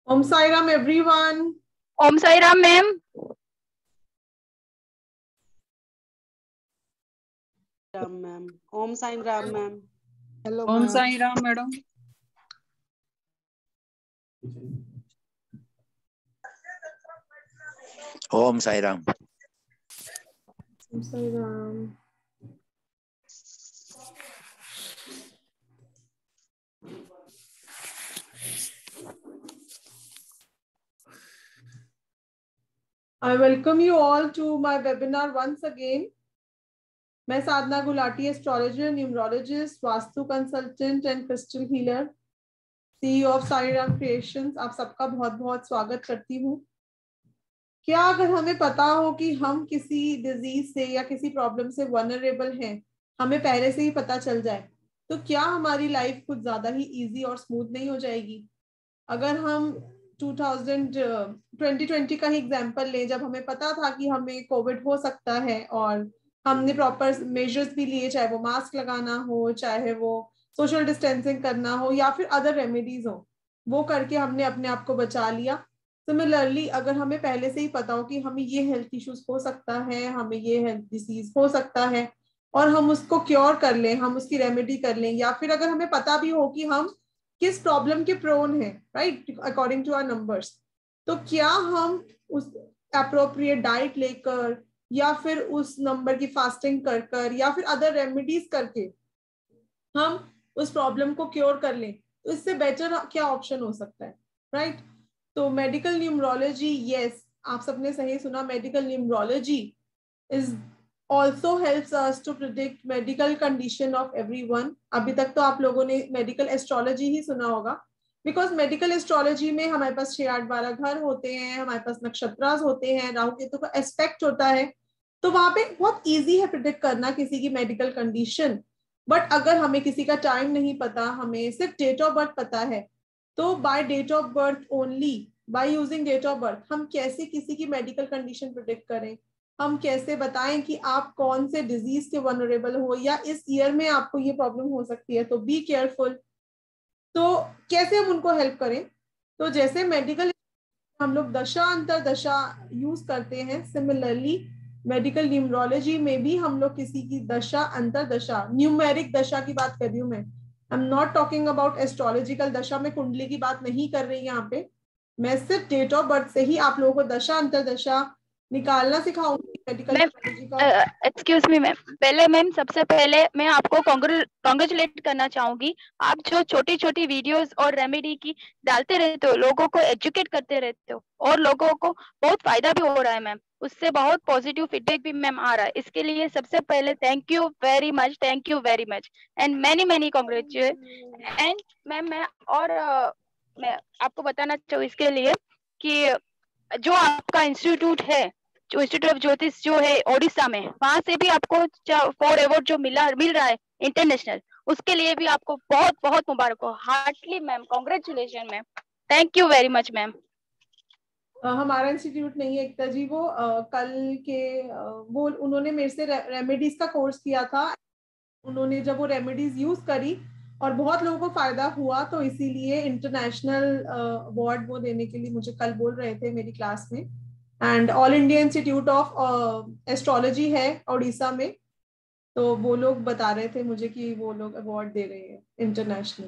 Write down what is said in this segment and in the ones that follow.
Om Sai Ram, everyone. Om Sai Ram ma'am. Ram ma'am. Om Sai Ram ma'am. Hello Om ma'am. Sai Ram madam. Om Sai Ram. Om Sai Ram. I welcome you all to my webinar once again. मैं Sadhana Gulati, astrologer, numerologist, vastu consultant and crystal healer, CEO of Sai Ram creations, आप सबका बहुत बहुत स्वागत करती हूँ। क्या अगर हमें पता हो कि हम किसी डिजीज से या किसी प्रॉब्लम से वनरेबल हैं, हमें पहले से ही पता चल जाए, तो क्या हमारी लाइफ कुछ ज्यादा ही इजी और स्मूथ नहीं हो जाएगी? अगर हम 2020 का ही एग्जाम्पल लें, जब हमें पता था कि हमें कोविड हो सकता है और हमने प्रॉपर मेजर्स भी लिए, चाहे वो मास्क लगाना हो, चाहे वो सोशल डिस्टेंसिंग करना हो या फिर अदर रेमेडीज हो, वो करके हमने अपने आप को बचा लिया। सिमिलरली अगर हमें पहले से ही पता हो कि हमें ये हेल्थ इश्यूज हो सकता है, हमें ये हेल्थ डिसीज हो सकता है और हम उसको क्योर कर लें, हम उसकी रेमेडी कर लें, या फिर अगर हमें पता भी हो कि हम किस प्रॉब्लम के प्रोन है, right, according to our numbers, तो क्या हम उस अप्रोप्रिएट डाइट लेकर या फिर उस नंबर की फास्टिंग कर कर या फिर अदर रेमेडीज करके हम उस प्रॉब्लम को क्योर कर लें, तो इससे बेटर क्या ऑप्शन हो सकता है, राइट? तो मेडिकल न्यूमरोलॉजी, यस, आप सबने सही सुना, medical numerology is also helps us to predict medical condition of everyone. अभी तक तो आप लोगों ने मेडिकल एस्ट्रोलॉजी ही सुना होगा, बिकॉज मेडिकल एस्ट्रोलॉजी में हमारे पास 6, 8, 12 घर होते हैं, हमारे पास नक्षत्रास होते हैं, राहु केतु का एस्पेक्ट होता है, तो वहां पे बहुत इजी है प्रिडिक्ट करना किसी की मेडिकल कंडीशन। बट अगर हमें किसी का टाइम नहीं पता, हमें सिर्फ डेट ऑफ बर्थ पता है, तो by date of birth only, by using date of birth, हम कैसे किसी की मेडिकल कंडीशन प्रिडिक्ट करें? हम कैसे बताएं कि आप कौन से डिजीज के वनरेबल हो या इस ईयर में आपको ये प्रॉब्लम हो सकती है, तो बी केयरफुल। तो कैसे हम उनको हेल्प करें? तो जैसे मेडिकल हम लोग दशा अंतर दशा यूज करते हैं, सिमिलरली मेडिकल न्यूमरोलॉजी में भी हम लोग किसी की दशा अंतर दशा, न्यूमेरिक दशा की बात कर रही हूँ मैं, I am not talking about astrological dasha में कुंडली की बात नहीं कर रही यहाँ पे, मैं सिर्फ डेट ऑफ बर्थ से ही आप लोगों को दशा अंतर दशा निकालना सिखाऊंगी मेडिकल न्यूमरोलॉजी का। एक्सक्यूज मी मैम, सबसे पहले मैं आपको कॉन्ग्रेचुलेट करना चाहूंगी। आप जो छोटी छोटी वीडियोस और रेमेडी की डालते रहते हो, लोगों को एजुकेट करते रहते हो और लोगों को बहुत फायदा भी हो रहा है मैम, उससे बहुत पॉजिटिव फीडबैक भी मैम आ रहा है। इसके लिए सबसे पहले thank you very much and many congratulate. And ma'am मैं आपको बताना चाहूँ इसके लिए कि जो आपका इंस्टीट्यूट है, जो इंस्टीट्यूट ऑफ ज्योतिष जो है ओडिशा में, वहां से भी आपको 4 अवार्ड जो मिल रहा है इंटरनेशनल, उसके लिए भी आपको बहुत बहुत मुबारक हो। Heartly ma'am congratulation ma'am, thank you very much ma'am. हमारा इंस्टीट्यूट नहीं है एकता जी, वो कल के वो उन्होंने मेरे से रेमेडीज का कोर्स किया था, उन्होंने जब वो रेमेडीज यूज करी और बहुत लोगों को फायदा हुआ, तो इसीलिए इंटरनेशनल अवार्ड वो देने के लिए मुझे कल बोल रहे थे मेरी क्लास में। And all India institute of astrology है उड़ीसा में, तो वो लोग बता रहे थे मुझे कि वो लोग अवार्ड दे रहे हैं international.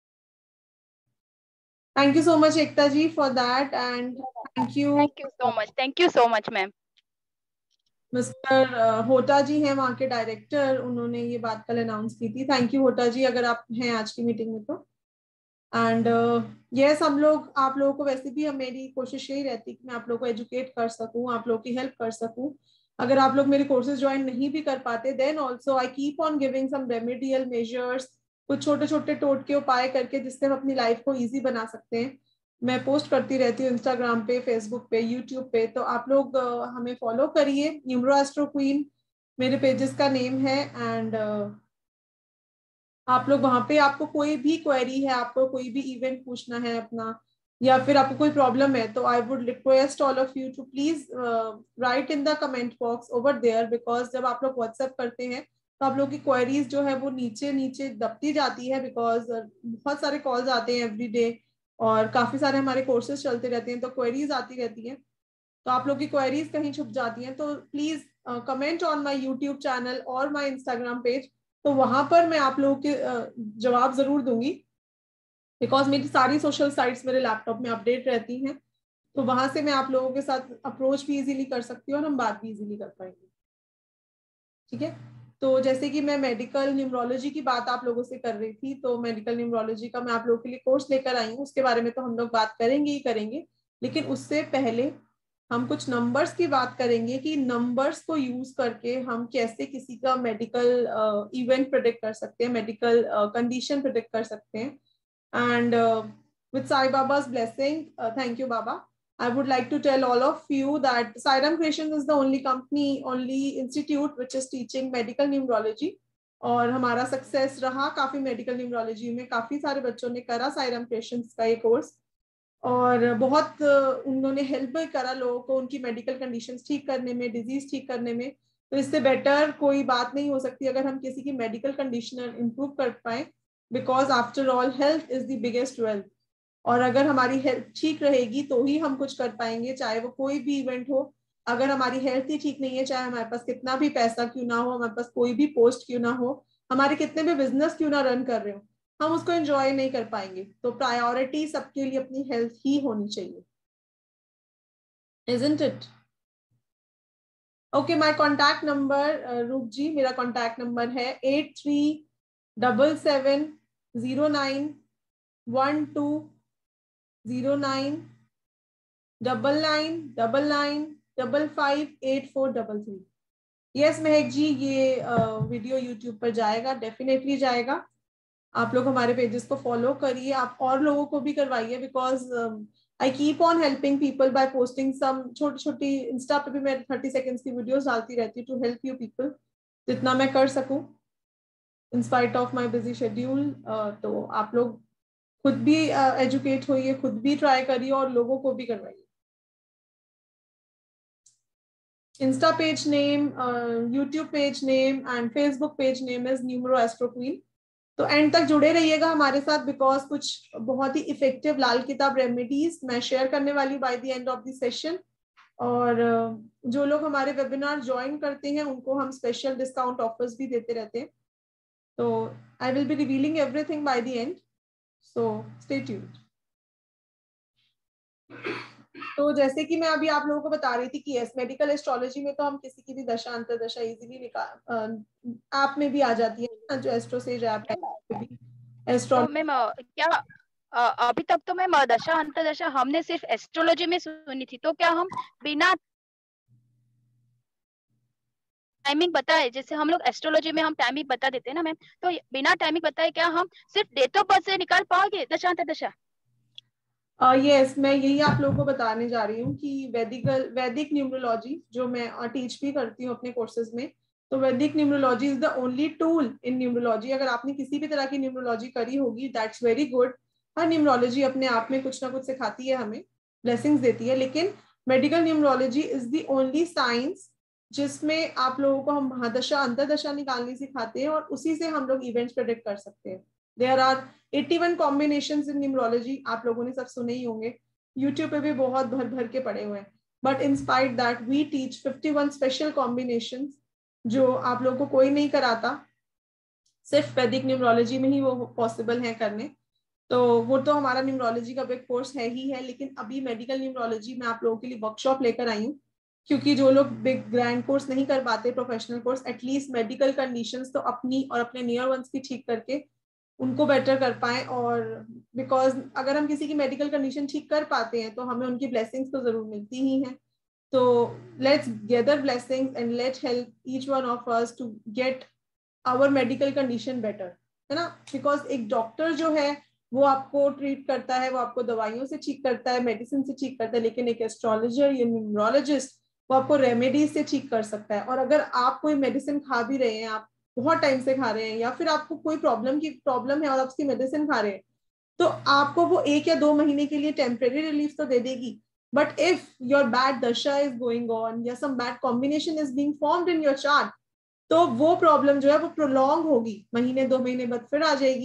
Thank you so much Ekta ji for that and thank you so much ma'am. Mister Hota ji हैं वहाँ के डायरेक्टर, उन्होंने ये बात कल अनाउंस की थी। थैंक यू होटा जी, अगर आप हैं आज की मीटिंग में तो। एंड यस, हम लोग आप लोगों को वैसे भी मेरी कोशिश यही रहती है कि मैं आप लोगों को एजुकेट कर सकूं, आप लोगों की हेल्प कर सकूं। अगर आप लोग मेरे कोर्सेज ज्वाइन नहीं भी कर पाते, then also I keep on giving some remedial measures, कुछ छोटे छोटे टोटके उपाय करके जिससे हम अपनी लाइफ को ईजी बना सकते हैं। मैं पोस्ट करती रहती हूँ इंस्टाग्राम पे, फेसबुक पे, यूट्यूब पे, तो आप लोग हमें फॉलो करिए। न्यूमरो एस्ट्रो क्वीन मेरे पेजेस का नेम है। एंड आप लोग वहां पे, आपको कोई भी क्वेरी है, आपको कोई भी इवेंट पूछना है अपना, या फिर आपको कोई प्रॉब्लम है, तो I would request all of you to please write in the comment box over there, because जब आप लोग व्हाट्सएप करते हैं तो आप लोग की क्वेरीज जो है वो नीचे नीचे दबती जाती है, बिकॉज बहुत सारे कॉल्स आते हैं एवरी डे और काफी सारे हमारे कोर्सेज चलते रहते हैं, तो क्वेरीज आती रहती हैं। तो आप लोग की क्वेरीज कहीं छुप जाती हैं तो please comment on my YouTube channel और माय इंस्टाग्राम पेज, तो वहां पर मैं आप लोगों के जवाब जरूर दूंगी, बिकॉज मेरी सारी सोशल साइट्स मेरे लैपटॉप में अपडेट रहती हैं, तो वहां से मैं आप लोगों के साथ अप्रोच भी इजीली कर सकती हूँ और हम बात भी इजीली कर पाएंगे। ठीक है, तो जैसे कि मैं मेडिकल न्यूमरोलॉजी की बात आप लोगों से कर रही थी, तो मेडिकल न्यूमरोलॉजी का मैं आप लोगों के लिए कोर्स लेकर आई हूँ, उसके बारे में तो हम लोग बात करेंगे ही करेंगे, लेकिन उससे पहले हम कुछ नंबर्स की बात करेंगे कि नंबर्स को यूज करके हम कैसे किसी का मेडिकल इवेंट प्रेडिक्ट कर सकते हैं, मेडिकल कंडीशन प्रेडिक्ट कर सकते हैं। And with Sai Baba's blessing, thank you Baba, I would like to tell all of you that Sai Ram Creations is the only company, only institute which is teaching medical numerology, और हमारा success रहा काफी medical numerology में, काफी सारे बच्चों ने करा साई राम क्रिएशंस का ये कोर्स, और बहुत उन्होंने हेल्प भी करा लोगों को उनकी मेडिकल कंडीशंस ठीक करने में, डिजीज ठीक करने में। तो इससे बेटर कोई बात नहीं हो सकती अगर हम किसी की मेडिकल कंडीशन इंप्रूव कर पाए, because after all health is the biggest wealth, और अगर हमारी हेल्थ ठीक रहेगी तो ही हम कुछ कर पाएंगे, चाहे वो कोई भी इवेंट हो। अगर हमारी हेल्थ ही ठीक नहीं है, चाहे हमारे पास कितना भी पैसा क्यों ना हो, हमारे पास कोई भी पोस्ट क्यों ना हो, हमारे कितने भी बिजनेस क्यों ना रन कर रहे हो, हम उसको एंजॉय नहीं कर पाएंगे। तो प्रायोरिटी सबके लिए अपनी हेल्थ ही होनी चाहिए, isn't it? Okay, my contact number, रूप जी, मेरा contact number है 8377099999558433। यस महक जी, ये वीडियो यूट्यूब पर जाएगा, डेफिनेटली जाएगा। आप लोग हमारे पेजेस को फॉलो करिए, आप और लोगों को भी करवाइए, because I keep on helping people by posting some छोटी छोटी, इंस्टा पे भी मैं 30 सेकेंड्स की वीडियोस डालती रहती हूँ टू हेल्प यू पीपल, जितना मैं कर सकूं in spite of my busy schedule. तो आप लोग खुद भी एजुकेट होइए, खुद भी ट्राई करिए और लोगों को भी करवाइए। Insta page name, YouTube page name and Facebook page name is numero astro queen. तो एंड तक जुड़े रहिएगा हमारे साथ, बिकॉज कुछ बहुत ही इफेक्टिव लाल किताब रेमेडीज मैं शेयर करने वाली by the end of the session, और जो लोग हमारे वेबिनार ज्वाइन करते हैं उनको हम स्पेशल डिस्काउंट ऑफर्स भी देते रहते हैं। तो I will be revealing everything by the end, so stay tuned. तो जैसे कि मैं अभी आप लोगों को बता रही थी कि यस, मेडिकल एस्ट्रोलॉजी में तो हम किसी की भी दशा अंतर्दशा इजीली निकाल, ऐप में भी आ जाती है जो एस्ट्रोसेज ऐप है, तो मैम क्या अभी तक तो मैम दशा अंतर्दशा हमने सिर्फ एस्ट्रोलॉजी में सुनी थी, तो क्या हम बिना टाइमिंग बताए, जैसे हम लोग एस्ट्रोलॉजी में हम टाइमिंग बता देते हैं ना मैम, तो बिना टाइमिंग बताए क्या हम सिर्फ डेट ऑफ बर्थ से निकाल पाओगे दशा अंतर्दशा? यस, मैं यही आप लोगों को बताने जा रही हूँ कि वैदिक न्यूमरोलॉजी जो मैं टीच भी करती हूँ अपने कोर्सेज में, तो वैदिक numerology is the only tool in numerology. अगर आपने किसी भी तरह की न्यूमरोलॉजी करी होगी, दैट्स वेरी गुड। हर न्यूमरोलॉजी अपने आप में कुछ ना कुछ सिखाती है, हमें ब्लेसिंग्स देती है, लेकिन medical numerology is the only science जिसमें आप लोगों को हम महादशा अंतरदशा निकालनी सिखाते हैं और उसी से हम लोग इवेंट्स प्रेडिक्ट कर सकते हैं। There are 81 combinations in numerology, आप लोगों ने सब सुने ही होंगे, यूट्यूब पे भी बहुत भर भर के पड़े हुए हैं, but in spite that we teach 51 special combinations जो आप लोगों को कोई नहीं कराता, सिर्फ वैदिक न्यूमरोलॉजी में ही वो पॉसिबल है करने। तो वो तो हमारा न्यूमरोलॉजी का बिग कोर्स है ही है, लेकिन अभी मेडिकल न्यूमरोलॉजी में आप लोगों के लिए वर्कशॉप लेकर आई हूँ, क्योंकि जो लोग बिग ग्रैंड कोर्स नहीं कर पाते, professional course, at least medical conditions तो अपनी और अपने नियर वंस की ठीक करके उनको बेटर कर पाए। और बिकॉज अगर हम किसी की मेडिकल कंडीशन ठीक कर पाते हैं तो हमें उनकी ब्लेसिंग्स तो जरूर मिलती ही हैं। तो let's gather blessings and let help each one of us to get our medical condition better, है ना। बिकॉज एक डॉक्टर जो है वो आपको ट्रीट करता है, वो आपको दवाइयों से ठीक करता है, मेडिसिन से ठीक करता है, लेकिन एक एस्ट्रोलॉजर या न्यूमरोलॉजिस्ट वो आपको रेमेडीज से ठीक कर सकता है। और अगर आप कोई मेडिसिन खा भी रहे हैं, आप बहुत टाइम से खा रहे हैं, या फिर आपको कोई प्रॉब्लम है और आप उसकी मेडिसिन खा रहे हैं, तो आपको वो 1 या 2 महीने के लिए टेम्परेरी रिलीफ तो दे देगी, but if your bad dasha is going on या some bad combination is being formed in your chart, तो वो प्रॉब्लम जो है वो प्रोलॉन्ग होगी, महीने 2 महीने बाद फिर आ जाएगी।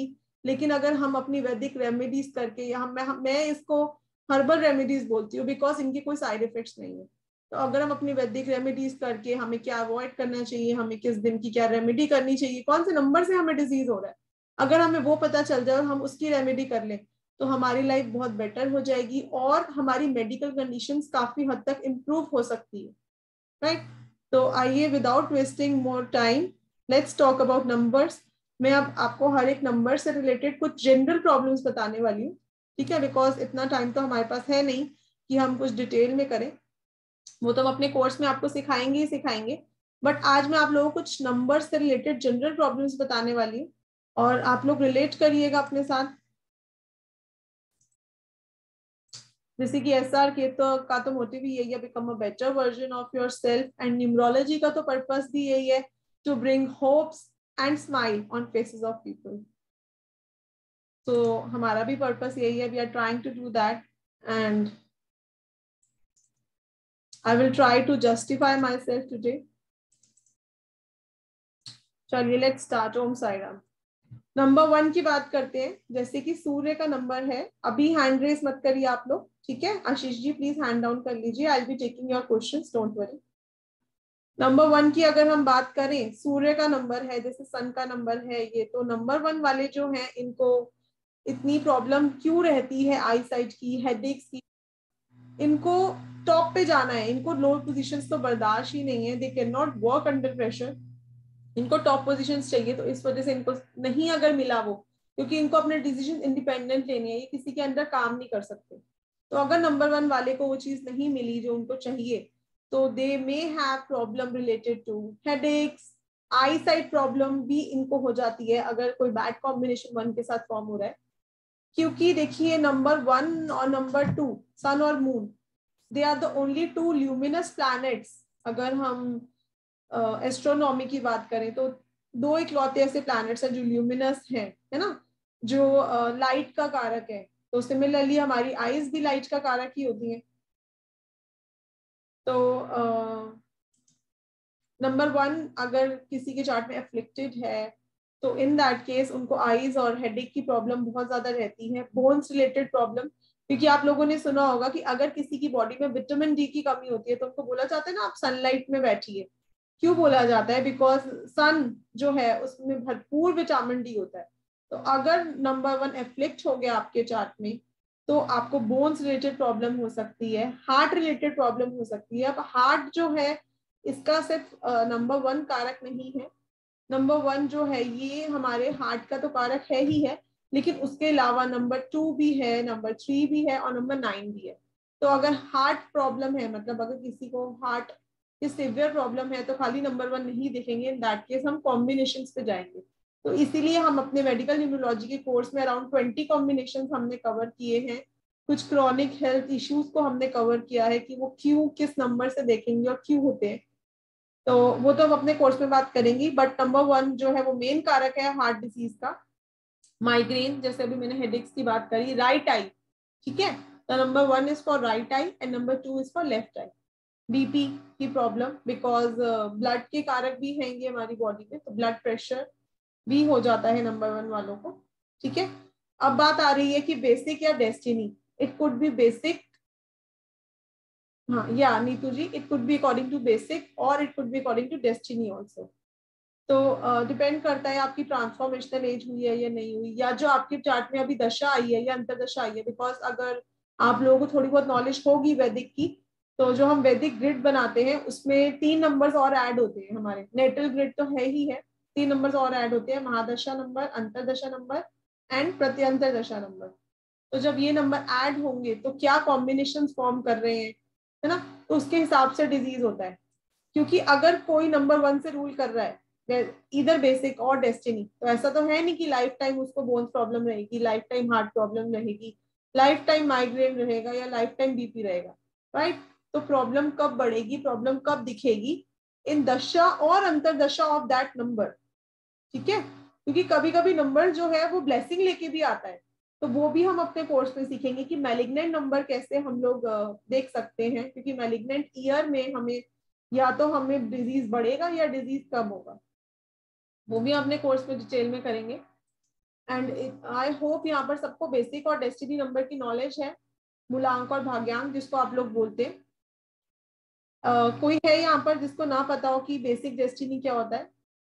लेकिन अगर हम अपनी वैदिक रेमेडीज करके, या मैं इसको हर्बल रेमेडीज बोलती हूँ बिकॉज इनके कोई साइड इफेक्ट्स नहीं है, तो अगर हम अपनी वैदिक रेमेडीज करके हमें क्या अवॉइड करना चाहिए, हमें किस दिन की क्या रेमेडी करनी चाहिए, कौन से नंबर से हमें डिजीज हो रहा है, अगर हमें वो पता चल जाए और हम उसकी रेमेडी कर लें तो हमारी लाइफ बहुत बेटर हो जाएगी और हमारी मेडिकल कंडीशंस काफी हद तक इम्प्रूव हो सकती है, राइट। तो आइए without wasting more time let's talk about numbers. मैं अब आपको हर एक नंबर से रिलेटेड कुछ जनरल प्रॉब्लम्स बताने वाली हूँ, ठीक है, बिकॉज इतना टाइम तो हमारे पास है नहीं कि हम कुछ डिटेल में करें, वो तो हम अपने कोर्स में आपको सिखाएंगे ही सिखाएंगे, बट आज मैं आप लोगों को कुछ नंबर से रिलेटेड जनरल प्रॉब्लम्स बताने वाली हूँ और आप लोग रिलेट करिएगा अपने साथ। जैसे कि एसआर के तो मोटिव ही यही है, become a better version of your self, and numerology का तो पर्पस भी यही है, to bring hopes and smile on faces of people. तो हमारा भी पर्पस यही है, we are trying to do that and I will try to justify my self today. चलिए let's start. Om Sai Ram. Number 1 की बात करते हैं। जैसे कि सूर्य का नंबर है, अभी हैंड रेस मत करिए आप लोग, ठीक है। Ashish ji please hand down कर लीजिए, I will be taking your questions, don't worry. Number 1 की अगर हम बात करें, सूर्य का नंबर है, जैसे सन का नंबर है ये, तो नंबर 1 वाले जो हैं इनको इतनी प्रॉब्लम क्यों रहती है, आई साइट की, हेडेक्स की, इनको टॉप पे जाना है, इनको लो पोजीशंस तो बर्दाश्त ही नहीं है, they can not work under pressure, इनको टॉप पोजीशंस चाहिए। तो इस वजह से इनको नहीं अगर मिला वो, क्योंकि इनको अपने डिसीजन इंडिपेंडेंट लेने हैं, ये किसी के अंडर काम नहीं कर सकते। तो अगर नंबर 1 वाले को वो चीज नहीं मिली जो उनको चाहिए, तो they may have problem related to headaches, eye sight problem भी इनको हो जाती है अगर कोई बैड कॉम्बिनेशन 1 के साथ फॉर्म हो रहा है। क्योंकि देखिए नंबर 1 और नंबर 2, सन और moon, they are the only 2 luminous planets. अगर हम एस्ट्रोनॉमी की बात करें तो 2 इकलौते ऐसे प्लैनेट्स हैं जो ल्यूमिनस हैं, है ना, जो लाइट का कारक है। तो सिमिलरली हमारी आईज भी लाइट का कारक ही होती हैं। तो नंबर 1 अगर किसी के चार्ट में अफ्लिक्टेड है तो इन दैट केस उनको आईज और हेडेक की प्रॉब्लम बहुत ज्यादा रहती है, बोन्स रिलेटेड प्रॉब्लम। क्योंकि आप लोगों ने सुना होगा कि अगर किसी की बॉडी में विटामिन डी की कमी होती है तो उनको बोला जाता है ना आप सनलाइट में बैठिए। क्यों बोला जाता है? बिकॉज सन जो है उसमें भरपूर विटामिन डी होता है। तो अगर नंबर 1 एफ्लिक्ट हो गया आपके चार्ट में तो आपको बोन्स रिलेटेड प्रॉब्लम हो सकती है, हार्ट रिलेटेड प्रॉब्लम हो सकती है। अब हार्ट जो है इसका सिर्फ नंबर 1 कारक नहीं है, नंबर 1 जो है ये हमारे हार्ट का तो कारक है ही है, लेकिन उसके अलावा नंबर 2 भी है, नंबर 3 भी है और नंबर 9 भी है। तो अगर हार्ट प्रॉब्लम है, मतलब अगर किसी को हार्ट की सिवियर प्रॉब्लम है तो खाली नंबर 1 नहीं देखेंगे, इन दैट केस हम कॉम्बिनेशंस पे जाएंगे। तो इसीलिए हम अपने मेडिकल न्यूरोलॉजी के कोर्स में अराउंड 20 कॉम्बिनेशंस हमने कवर किए हैं। कुछ क्रॉनिक हेल्थ इश्यूज को हमने कवर किया है कि वो क्यों किस नंबर से देखेंगे और क्यों होते हैं। तो वो तो हम अपने कोर्स में बात करेंगे, बट नंबर 1 जो है वो मेन कारक है हार्ट डिजीज का। माइग्रेन, जैसे अभी मैंने हेडेक्स की बात करी, राइट आई, ठीक है, तो number 1 is for right eye and number 2 is for left eye. BP की प्रॉब्लम, बिकॉज ब्लड के कारक भी हैं ये हमारी बॉडी में, तो ब्लड प्रेशर भी हो जाता है नंबर 1 वालों को, ठीक है। अब बात आ रही है कि बेसिक या destiny, it could be basic, हाँ या Neetu ji, it could be according to basic और it could be according to destiny also. तो डिपेंड करता है आपकी ट्रांसफॉर्मेशनल एज हुई है या नहीं हुई, या जो आपके चार्ट में अभी दशा आई है या अंतरदशा आई है। बिकॉज अगर आप लोगों को थोड़ी बहुत नॉलेज होगी वैदिक की, तो जो हम वैदिक ग्रिड बनाते हैं उसमें 3 नंबर्स और ऐड होते हैं। हमारे नेटल ग्रिड तो है ही है, 3 नंबर्स और ऐड होते हैं, महादशा नंबर, अंतरदशा नंबर एंड प्रत्यंतर दशा नंबर। तो जब ये नंबर ऐड होंगे तो क्या कॉम्बिनेशन फॉर्म कर रहे हैं, है ना, तो उसके हिसाब से डिजीज होता है। क्योंकि अगर कोई नंबर 1 से रूल कर रहा है इधर बेसिक और डेस्टिनी, तो ऐसा तो है नहीं कि लाइफ टाइम उसको बोन्स प्रॉब्लम रहेगी, लाइफ टाइम हार्ट प्रॉब्लम रहेगी, लाइफ टाइम माइग्रेन रहेगा या लाइफ टाइम बीपी रहेगा, राइट। तो प्रॉब्लम कब बढ़ेगी, प्रॉब्लम कब दिखेगी, इन दशा और अंतरदशा ऑफ दैट नंबर, ठीक है। क्योंकि कभी कभी नंबर जो है वो ब्लेसिंग लेके भी आता है, तो वो भी हम अपने कोर्स में सीखेंगे कि मैलिग्नेंट नंबर कैसे हम लोग देख सकते हैं। क्योंकि मैलिग्नेंट ईयर में हमें या तो हमें डिजीज बढ़ेगा या डिजीज कम होगा, वो भी अपने कोर्स में डिटेल में करेंगे। एंड आई होप यहाँ पर सबको बेसिक और डेस्टिनी नंबर की नॉलेज है, मूलांक और भाग्यांक जिसको आप लोग बोलते हैं। कोई है यहाँ पर जिसको ना पता हो कि बेसिक डेस्टिनी क्या होता है?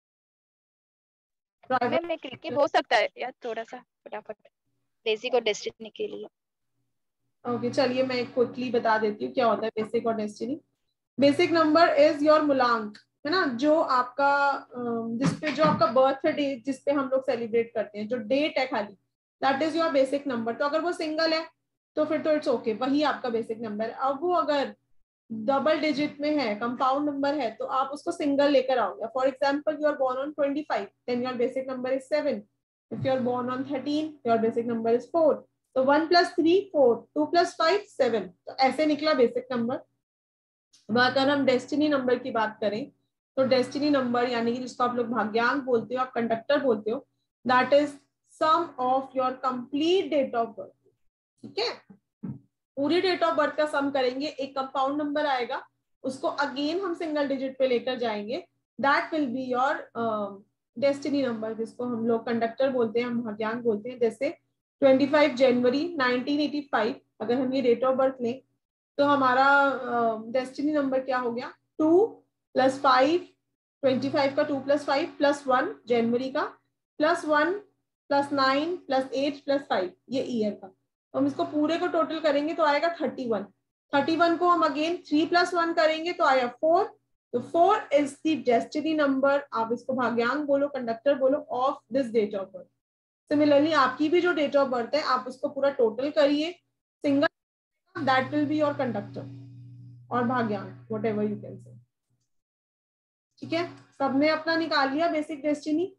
मैम मैं क्लिक हो सकता है यार थोड़ा सा फटाफट बेसिक और डेस्टिनी के लिए? ओके चलिए मैं क्विकली बता देती हूँ क्या होता है बेसिक और destiny. Basic number is your मूलांक, है ना, जो आपका जिसपे जो आपका बर्थ डे जिसपे हम लोग सेलिब्रेट करते हैं, जो डेट है खाली, that is your basic number. तो अगर वो सिंगल है तो फिर तो इट्स ओके, वही आपका बेसिक नंबर है। अब वो अगर डबल डिजिट में है, कंपाउंड नंबर है, तो आप उसको सिंगल लेकर आओगे। For example you are born on 25, then your basic number is 7। If you are born on 13, your basic number is 4। तो 1 + 3 4, 2 + 5 7। तो ऐसे निकला बेसिक नंबर। अगर हम डेस्टिनी नंबर की बात करें तो डेस्टिनी नंबर यानी कि जिसको आप लोग भाग्यांक बोलते हो, आप कंडक्टर बोलते हो, that is sum of your complete date of birth. ठीक है, पूरी डेट ऑफ बर्थ का सम करेंगे, एक कंपाउंड नंबर आएगा, उसको अगेन हम सिंगल डिजिट पे लेकर जाएंगे, that will be your destiny number, जिसको हम लोग कंडक्टर बोलते हैं, हम भाग्यांक बोलते हैं। जैसे 25 जनवरी 1985 अगर हम ये डेट ऑफ बर्थ लें तो हमारा डेस्टिनी नंबर क्या हो गया? 2 + 5, 25 का 2 + 5 + 1 जनवरी का, +1 +9 +8 +5 ये ईयर का। तो हम इसको पूरे को टोटल करेंगे तो आएगा 31। 31 को हम अगेन 3 + 1 करेंगे तो आया 4। तो 4 इज द डेस्टिनी नंबर, आप इसको भाग्यांक बोलो, कंडक्टर बोलो, of this date of birth. Similarly आपकी भी जो डेट ऑफ बर्थ है आप उसको पूरा टोटल करिए, single, that will be your conductor और भाग्यांक, whatever you can say. ठीक है, सबने अपना निकाल लिया बेसिक डेस्टिनी?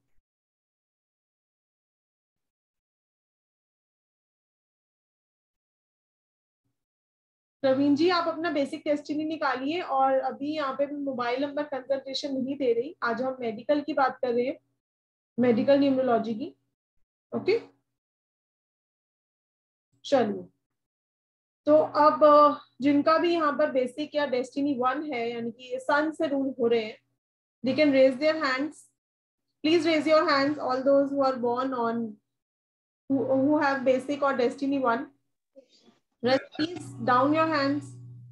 प्रवीण जी आप अपना बेसिक डेस्टिनी निकालिए। और अभी यहाँ पे मोबाइल नंबर कंसल्टेशन नहीं दे रही, आज हम मेडिकल की बात कर रहे हैं, मेडिकल न्यूमरोलॉजी की। ओके चलिए, तो अब जिनका भी यहाँ पर बेसिक या डेस्टिनी 1 है, यानी कि ये सन से रूल हो रहे हैं, they can raise their hands. Please raise your hands, all those who are born on, who have basic or destiny 1. Rest, please down your hands.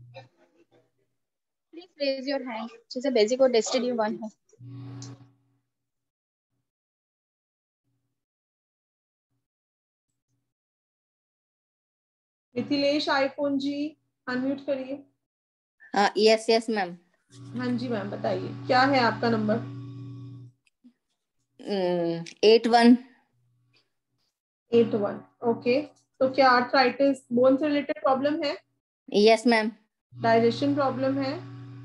Please raise your hand जैसे basic और destiny 1 है। Mithilesh iPhone ji unmute करिए। Yes yes ma'am. हाँ जी ma'am बताइए क्या है आपका नंबर? 81। 81 ओके। तो क्या आर्थराइटिस, बोन से रिलेटेड प्रॉब्लम है? Yes ma'am. डाइजेशन प्रॉब्लम है?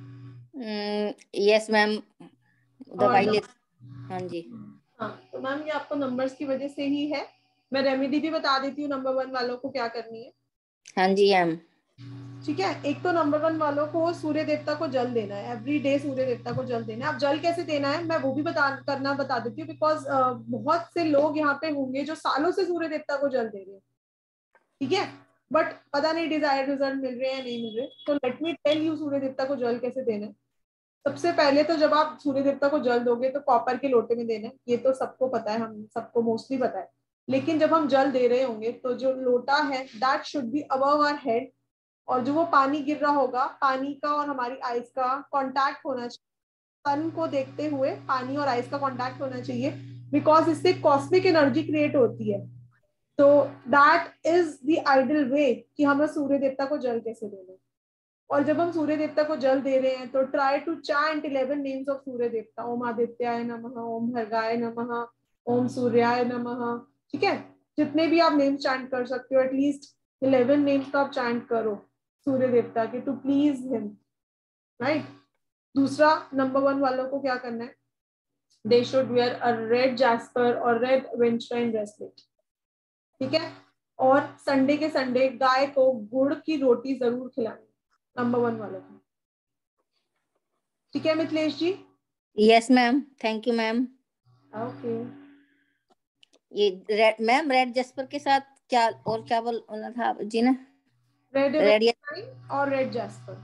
यस मैम, दवाई ले। हाँ जी। हाँ तो मैम ये आपको नंबर्स की वजह से ही है। मैं रेमेडी भी बता देती हूँ नंबर 1 वालों को क्या करनी है। हाँ जी मैम। ठीक है, एक तो नंबर 1 वालों को सूर्य देवता को जल देना है, एवरी डे सूर्य देवता को जल देना है। अब जल कैसे देना है मैं वो भी बता देती हूँ, बिकॉज बहुत से लोग यहाँ पे होंगे जो सालों से सूर्य देवता को जल दे रहे हैं, ठीक है, बट पता नहीं डिजायर्ड रिजल्ट मिल रहे हैं या नहीं मिल रहे। तो let me tell you Surya देवता को जल कैसे देना है। सबसे पहले तो जब आप सूर्य देवता को जल दोगे तो कॉपर के लोटे में देना है, ये तो सबको पता है, हम सबको मोस्टली पता है। लेकिन जब हम जल दे रहे होंगे तो जो लोटा है that should be above our head, और जो वो पानी गिर रहा होगा, पानी का और हमारी आइस का कांटेक्ट होना चाहिए, सन को देखते हुए पानी और आइस का कांटेक्ट होना चाहिए, बिकॉज इससे कॉस्मिक एनर्जी क्रिएट होती है। तो that is the ideal way कि हमें सूर्य देवता को जल कैसे देना है। और जब हम सूर्य देवता को जल दे रहे हैं तो try to chant 11 names of Surya देवता। ओम आदित्याय नमः, ओम भर्गाय नमः, ओम सूर्याय नमः। ठीक है, जितने भी आप नेम्स चैंट कर सकते हो, एटलीस्ट 11 नेम्स तो आप चैंट करो सूर्य देवता के, टू प्लीज हिम, राइट। दूसरा नंबर 1 वालों को क्या करना है, they should wear a red jasper और रेड विंटराइन ब्रेसलेट। ठीक है, और संडे के संडे गाय को गुड़ की रोटी जरूर खिलानी, नंबर 1 वालों को। ठीक है Mithilesh ji? Yes ma'am, thank you ma'am. Okay ये रेड मैम, रेड जस्पर के साथ क्या और क्या बोलना था जी ने? रेड रेड और रेड जैस्पर।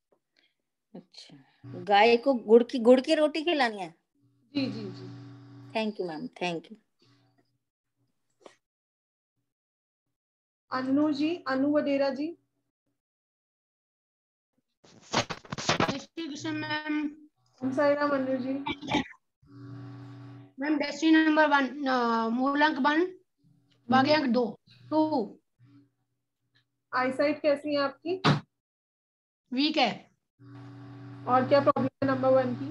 अच्छा, गाय को गुड़ की रोटी खिलानी है? जी जी जी। Thank you ma'am, thank you. Anu ji, Anu Vadera ji. Ma'am. Om Sai Ram Anu ji. Ma'am destiny number 1, मूलांक 1, भाग्यांक 2। आईसाइट कैसी है आपकी? वीक है। और क्या प्रॉब्लम है नंबर 1 की?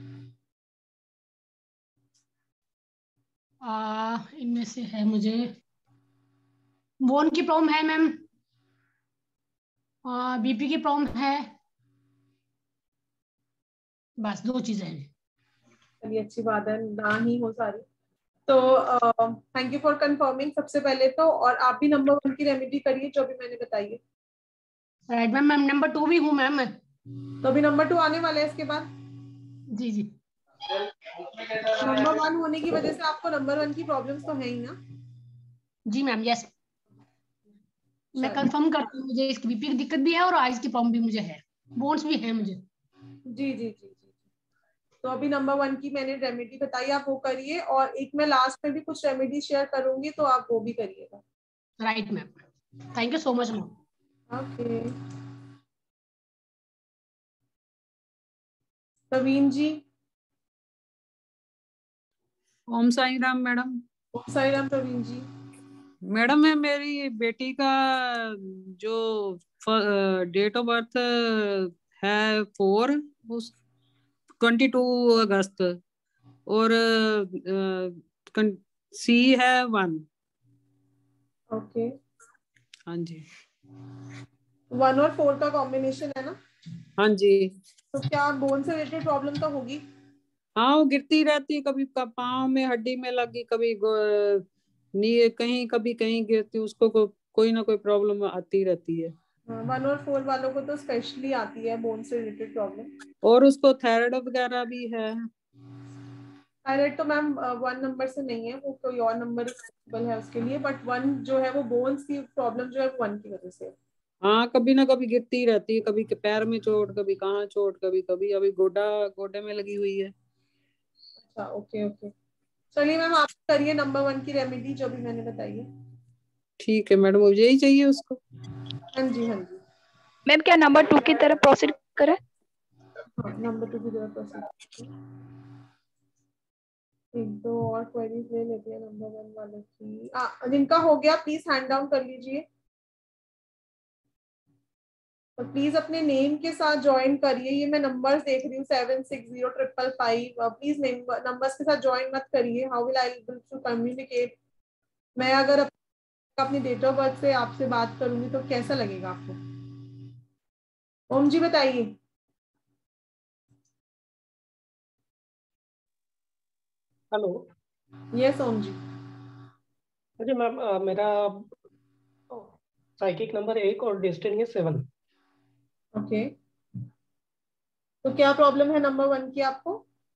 इनमें से है मुझे बोन की प्रॉब्लम है मैम, बीपी की प्रॉब्लम है, बस 2 चीजें हैं। चलिए अच्छी बात है, ना ही हो सारी। तो थैंक यू फॉर कंफर्मिंग सबसे पहले तो। और आप भी नंबर 1 की रेमेडी करिए जो भी मैंने बताई है। राइट मैम, मैम नंबर 2 भी हूँ मैम मैं। तो अभी नंबर 2 आने वाला है इसके बाद। जी जी। नंबर 1 होने की वजह से आपको नंबर 1 की प्रॉब्लम्स तो है ही ना? जी मैम, यस। मैं कंफर्म करती हूँ, मुझे इसकी बीपी की दिक्कत भी है और आइज की प्रॉब्लम भी मुझे है, बोन्स भी है मुझे। जी जी जी जी। तो अभी नंबर 1 की मैंने रेमेडी बताई, आप वो करिए। और एक मैं लास्ट में भी कुछ रेमेडी शेयर करूंगी, तो आप वो भी करिएगा। Right ma'am, thank you so much ma'am. Okay. Praveen ji. Om Sai Ram madam. Om Sai Ram Praveen ji. Madam मैं मेरी बेटी का जो डेट ऑफ बर्थ है 4 उस 22 अगस्त और सी है 1। ओके। हाँ जी। 1 और 4 का कॉम्बिनेशन है ना? हाँ जी। तो क्या बोन से रिलेटेड प्रॉब्लम तो होगी? हाँ वो गिरती रहती है, कभी पाँव में हड्डी में लगी, कभी नी कहीं, कभी कहीं गिरती, उसको कोई ना कोई प्रॉब्लम आती रहती है। 1 और 4 वालों को तो स्पेशली आती है बोन से रिलेटेड प्रॉब्लम। और उसको थायराइड वगैरह भी है। थायराइड तो मैम 1 नंबर से नहीं है, वो कोई और नंबर है उसके लिए। बट 1 जो है वो बोन्स की प्रॉब्लम जो है 1 की वजह से। हाँ कभी ना कभी गिरती रहती है, कभी पैर में चोट, कभी कहाँ चोट, कभी कभी अभी गोडे में लगी हुई है। अच्छा ओके ओके। चलिए मैम आप करिए नंबर 1 की रेमेडी जो भी मैंने बताई है। ठीक है मैडम, मुझे यही चाहिए उसको। हाँ जी हाँ जी। मैम क्या नंबर 2 की तरफ प्रोसीड करें? हाँ नंबर 2 की तरफ प्रोसीड। एक दो और क्वेरीज ले लेते हैं नंबर 1 वाले की। जिनका हो गया प्लीज हैंड डाउन कर लीजिए। तो प्लीज अपने नेम के साथ ज्वाइन करिए। ये मैं नंबर्स देख रही हूँ 760555। प्लीज नंबर्स के साथ ज्वाइन मत करिए। How will I able to communicate? मैं अगर अपनी डेट ऑफ बर्थ से आपसे बात करूंगी तो कैसा लगेगा आपको? ओम जी बताइए। हेलो। यस ओम जी। अरे मैम मेरा साइकिक नंबर 1 और डेस्टिनी है 7। ओके। तो क्या प्रॉब्लम है नंबर 1 की आपको?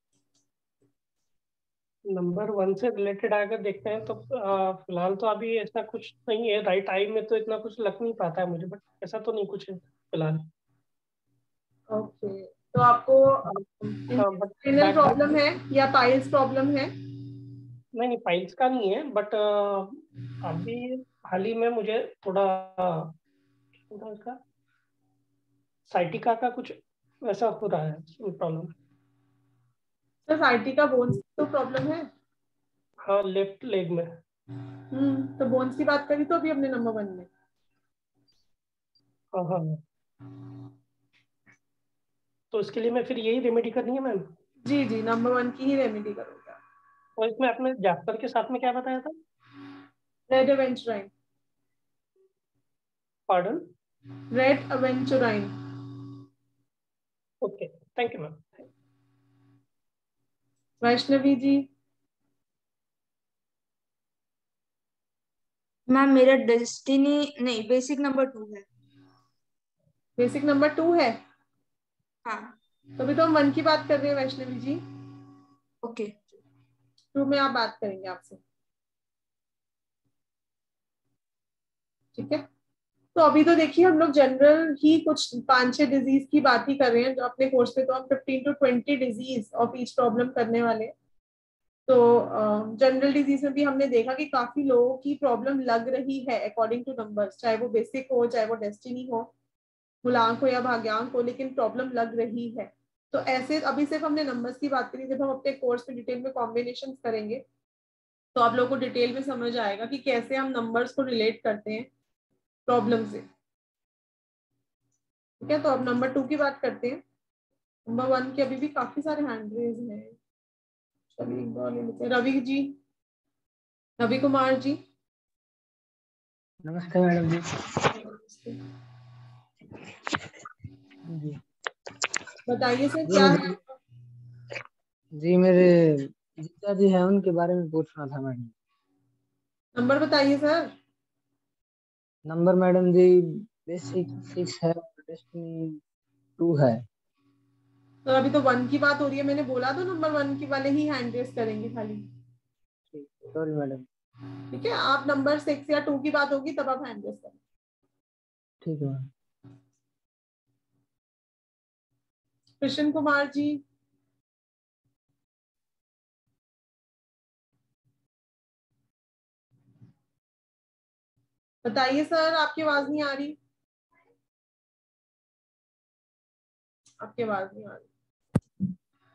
नंबर 1 से रिलेटेड अगर देखते हैं तो फिलहाल तो अभी ऐसा कुछ नहीं है। राइट आई में तो इतना कुछ लग नहीं पाता है मुझे, बट ऐसा तो नहीं कुछ है फिलहाल। ओके। तो आपको बट इंटेस्टाइनल प्रॉब्लम है या पाइल्स प्रॉब्लम है? नहीं पाइल्स का नहीं है, बट अभी हाल ही में मुझे थोड़ा इसका साइटिका का कुछ वैसा हो रहा है प्रॉब्लम। तो साइटी का बोन्स तो प्रॉब्लम है? हाँ लेफ्ट लेग में। तो बोन्स की बात करी तो अभी अपने नंबर 1 में। हाँ हाँ। तो इसके लिए मैं फिर यही रेमेडी करनी है मैम? जी जी नंबर 1 की ही रेमेडी करूंगा। और इसमें आपने जैस्पर के साथ में क्या बताया था? Red aventurine. Pardon? Red aventurine. Okay thank you ma'am. Vaishnavi ji. Ma'am मेरा डेस्टिनी नहीं, बेसिक नंबर 2 है। बेसिक नंबर 2 है? हाँ। तो अभी तो हम 1 की बात कर रहे हैं वैष्णवी जी। ओके। 2 में आप बात करेंगे आपसे, ठीक है? तो अभी तो देखिए हम लोग जनरल ही कुछ 5-6 डिजीज की बात ही कर रहे हैं। जो अपने कोर्स पे तो हम 15 to 20 disease of each problem करने वाले हैं। तो जनरल डिजीज में भी हमने देखा कि काफी लोगों की प्रॉब्लम लग रही है अकॉर्डिंग टू नंबर्स, चाहे वो बेसिक हो, चाहे वो डेस्टिनी हो, मूलांक हो या भाग्यांक हो, लेकिन प्रॉब्लम लग रही है। तो ऐसे अभी सिर्फ हमने नंबर्स की बात करी, जब हम अपने कोर्स में डिटेल में कॉम्बिनेशन करेंगे तो आप लोगों को डिटेल में समझ आएगा कि कैसे हम नंबर्स को रिलेट करते हैं प्रॉब्लम से। ठीक है, तो अब नंबर 2 की बात करते हैं। नंबर 1 के अभी भी काफी सारे हैंड रेज हैं, चलिए एक बार ले लेते हैं। रवि जी, रवि कुमार जी। नमस्ते मैडम जी। जी बताइए सर जी क्या है मुझे आपका? जी मेरे जीजा जी हैं, उनके बारे में पूछना था मैडम। नंबर बताइए सर। नंबर मैडम जी बेसिक 6 है, डेस्टिनी 2 है। तो अभी तो 1 की बात हो रही है, मैंने बोला तो नंबर 1 की वाले ही हैंड रेज करेंगे खाली। Sorry madam. ठीक है, आप नंबर 6 या 2 की बात होगी तब आप हैंड रेज करें। ठीक है मैम। कृष्ण कुमार जी। बताइए सर, आपकी आवाज नहीं आ रही, आपकी आवाज नहीं आ रही।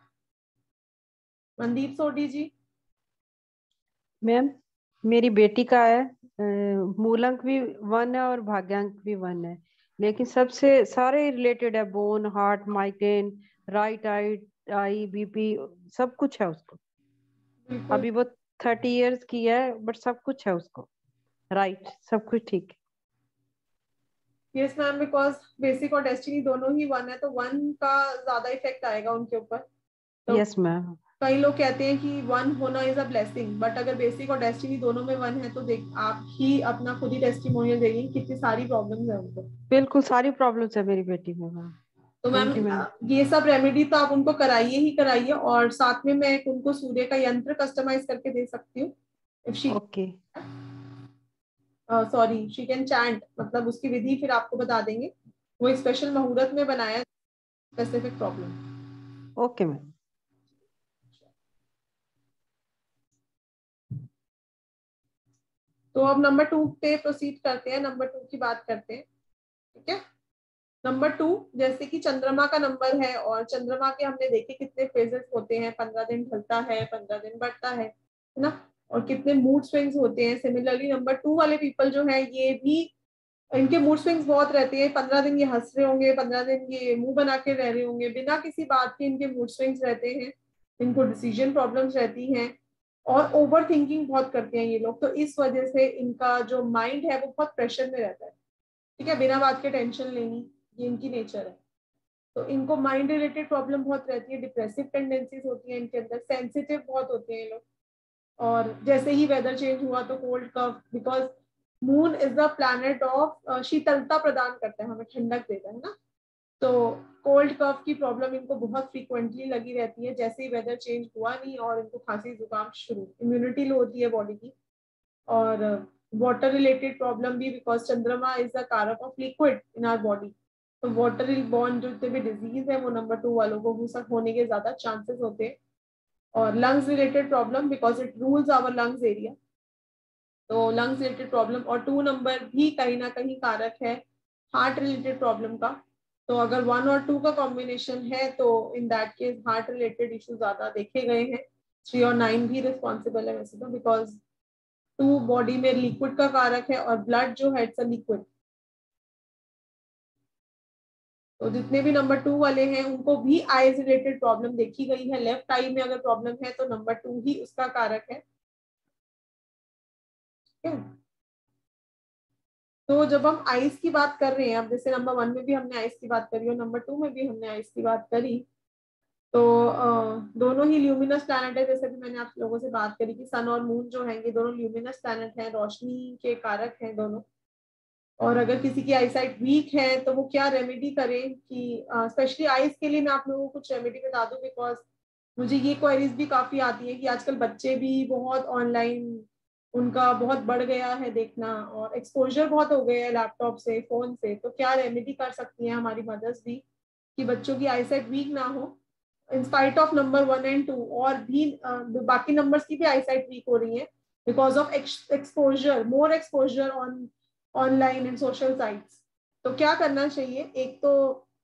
मनदीप सोडी जी। मैम मेरी बेटी का है, मूलांक भी 1 है और भाग्यांक भी 1 है, लेकिन सबसे सारे रिलेटेड है, bone, heart, migraine, right eye, eye BP, सब कुछ है उसको। बिल्कुल अभी वो 30 इयर्स की है, बट सब कुछ है उसको, राइट, सब कुछ ठीक यस मैम, बिकॉज बेसिक और डेस्टिनी दोनों ही 1 है, तो 1 का ज्यादा इफेक्ट आएगा उनके ऊपर। है। तो यस मैम। कई लोग कहते हैं कि 1 होना इज अ ब्लेसिंग, बट अगर बेसिक और डेस्टिनी दोनों में 1 है तो देख आप ही अपना खुद ही टेस्टिमोनियल देंगे कितनी सारी प्रॉब्लम्स है उनको। बिल्कुल सारी प्रॉब्लम्स है मेरी बेटी में मैम। तो मैम थैंक यू मैम। ये सब रेमेडी तो आप उनको कराइए ही कराइए, और साथ में मैं उनको सूर्य का यंत्र कस्टमाइज करके दे सकती हूँ। If she okay sorry she can chant, मतलब उसकी विधि फिर आपको बता देंगे। वो एक स्पेशल मुहूर्त में बनाया स्पेसिफिक प्रॉब्लम। Okay ma'am. तो अब नंबर 2 पे प्रोसीड करते हैं, नंबर 2 की बात करते हैं। ठीक है, नंबर 2 जैसे कि चंद्रमा का नंबर है, और चंद्रमा के हमने देखे कितने फेजेस होते हैं, 15 दिन ढलता है, 15 दिन बढ़ता है ना, और कितने मूड स्विंग्स होते हैं। सिमिलरली नंबर 2 वाले पीपल जो है, ये भी इनके मूड स्विंग्स बहुत रहते हैं। 15 दिन ये हंस रहे होंगे, 15 दिन ये मुंह बना के रह रहे होंगे, बिना किसी बात के इनके मूड स्विंग्स रहते हैं। इनको डिसीजन प्रॉब्लम्स रहती हैं, और ओवर थिंकिंग बहुत करते हैं ये लोग। तो इस वजह से इनका जो माइंड है वो बहुत प्रेशर में रहता है। ठीक है, बिना बात के टेंशन लेनी, ये इनकी नेचर है। तो इनको माइंड रिलेटेड प्रॉब्लम बहुत रहती है, डिप्रेसिव टेंडेंसीज होती हैं इनके अंदर, सेंसिटिव बहुत होते हैं ये लोग। और जैसे ही वेदर चेंज हुआ तो cold cough, because moon is the planet of शीतलता प्रदान करता है, हमें ठंडक देता है ना। तो कोल्ड कफ की प्रॉब्लम इनको बहुत फ्रीक्वेंटली लगी रहती है, जैसे ही वेदर चेंज हुआ नहीं और इनको खांसी जुकाम शुरू, इम्यूनिटी लो होती है बॉडी की। और वाटर रिलेटेड प्रॉब्लम भी, बिकॉज चंद्रमा इज द कारक of liquid in our body. तो वाटर बॉर्न जो भी डिजीज है वो नंबर 2 वालों को होने के ज्यादा चांसेस होते हैं। और lungs related problem, because it rules our lungs area, तो लंग्स रिलेटेड प्रॉब्लम। और 2 नंबर भी कहीं ना कहीं कारक है हार्ट रिलेटेड प्रॉब्लम का। तो अगर 1 और 2 का कॉम्बिनेशन है तो in that case heart related issue ज्यादा देखे गए हैं। 3 और 9 भी रिस्पॉन्सिबल है वैसे तो, बिकॉज 2 बॉडी में लिक्विड का कारक है, और ब्लड जो है इट्स अ लिक्विड। तो जितने भी नंबर 2 वाले हैं उनको भी आईज रिलेटेड प्रॉब्लम देखी गई है। लेफ्ट आई में अगर प्रॉब्लम है तो नंबर 2 ही उसका कारक है। तो जब हम आइस की बात कर रहे हैं, अब जैसे नंबर 1 में भी हमने आइस की बात करी और नंबर 2 में भी हमने आइस की बात करी, तो दोनों ही ल्यूमिनस प्लैनेट है। जैसे भी मैंने आप लोगों से बात करी कि सन और मून जो है ये दोनों ल्यूमिनस प्लैनेट हैं, रोशनी के कारक हैं दोनों। और अगर किसी की आईसाइट वीक है तो वो क्या रेमेडी करें, कि स्पेशली आइस के लिए मैं आप लोगों को कुछ रेमेडी बता दूं, बिकॉज मुझे ये क्वेरीज भी काफी आती है कि आजकल बच्चे भी बहुत ऑनलाइन, उनका बहुत बढ़ गया है देखना, और एक्सपोजर बहुत हो गया है लैपटॉप से, फोन से। तो क्या रेमेडी कर सकती हैं हमारी मदर्स भी कि बच्चों की आईसाइट वीक ना हो। In spite of number 1 and 2 और भी बाकी नंबर्स की भी आईसाइट वीक हो रही है because of exposure, more exposure on online and social sites. तो क्या करना चाहिए, एक तो